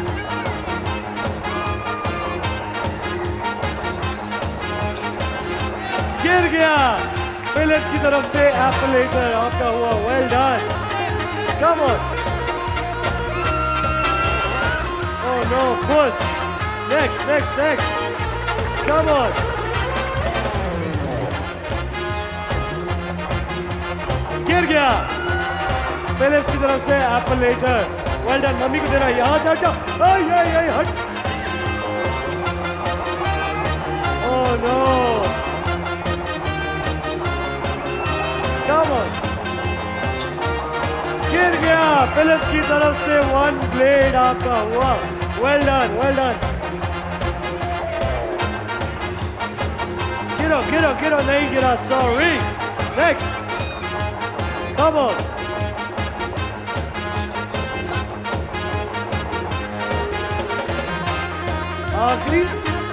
गिर गया। फिलिप्स की तरफ से एपलेटर आपका हुआ, well done, come on. Oh no, push. Next, next, next. Come on. गिर गया। फिलिप्स की तरफ से एपलेटर, वेल डन। मम्मी को देना, यहाँ से हटो। आई आई आई हट। Oh no. Come on. गिर गया। फिलिप्स की तरफ से वन ब्लेड आपका हुआ, वेल डन वेल डन। गिरो गिरो गिरो, नहीं गिरा, सॉरी। Next, come on. आखिरी,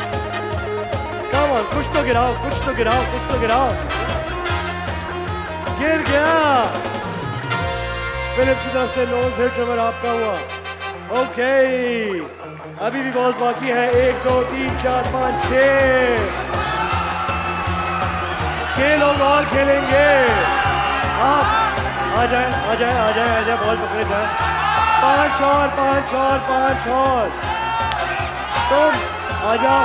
कम ऑन, कुछ तो गिराओ कुछ तो गिराओ कुछ तो गिराओ। गिर गया। फिलिप्स की तरफ से नोज हेयर ट्रिमर आपका हुआ, ओके। अभी भी बॉल्स बाकी है, एक दो तीन चार पाँच छः, छः लोग और खेलेंगे। आप आ जाए आ जाए आ जाए आ जाए, बॉल पकड़े जाए। पाँच और पाँच और पाँच और, तुम आ जाओ।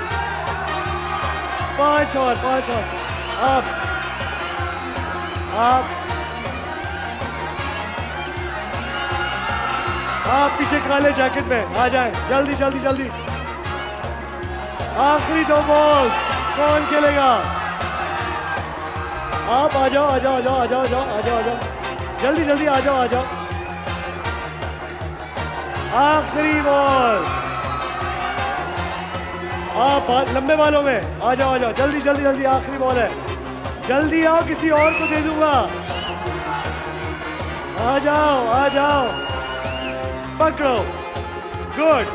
पाँच और पाँच और, आप आप आप पीछे काले जैकेट में आ जाए, जल्दी जल्दी जल्दी। आखिरी दो बॉल, कौन खेलेगा? आप आ जाओ आ जाओ आ जाओ आ जाओ आ जाओ आ जाओ आ जाओ, जल्दी जल्दी आ जाओ आ जाओ। आखिरी बॉल, आप लंबे बालों में आ जाओ आ जाओ, जल्दी जल्दी जल्दी, आखिरी बॉल है, जल्दी आओ, किसी और को दे दूंगा। आ जाओ आ जाओ, पकड़ो, गुड।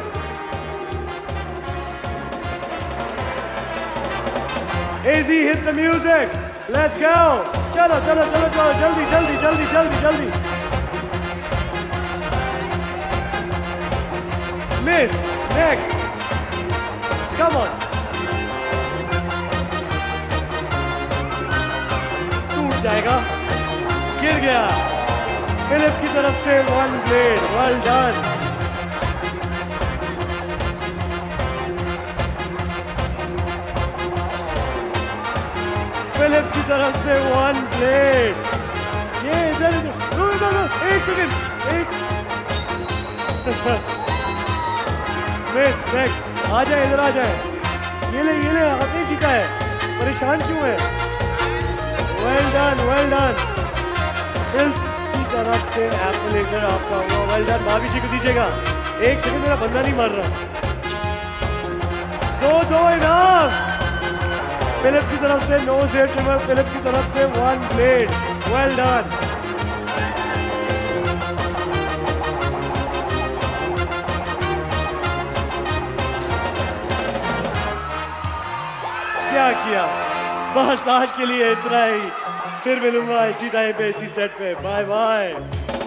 एजी hit the music, let's go. चलो चलो चलो चलो, जल्दी जल्दी जल्दी जल्दी जल्दी। Miss, next, come on. टूट जाएगा, गिर गया। फिलिप्स की तरफ से one blade, well done. Philips की तरफ से वन ब्लेड। ये इधर एक सेकंड, एक मिस। नेक्स्ट आ जाए, इधर आ जाए। ये ले ये ले, आपने जीता है, परेशान क्यों है? Well done, well done. Philips की तरफ से एप्पल लेकर आपका हुआ, वेल डन। भाभी जी को दीजिएगा। एक सेकंड, मेरा बंदा नहीं मर रहा। दो दो इनाम। फिलिप्स की तरफ से नो से ट्रिमर, फिलिप्स की तरफ से वन ब्लेड, वेल डन। क्या किया? बस आज के लिए इतना ही। फिर मिलूंगा इसी टाइम पे, इसी सेट पे। Bye bye.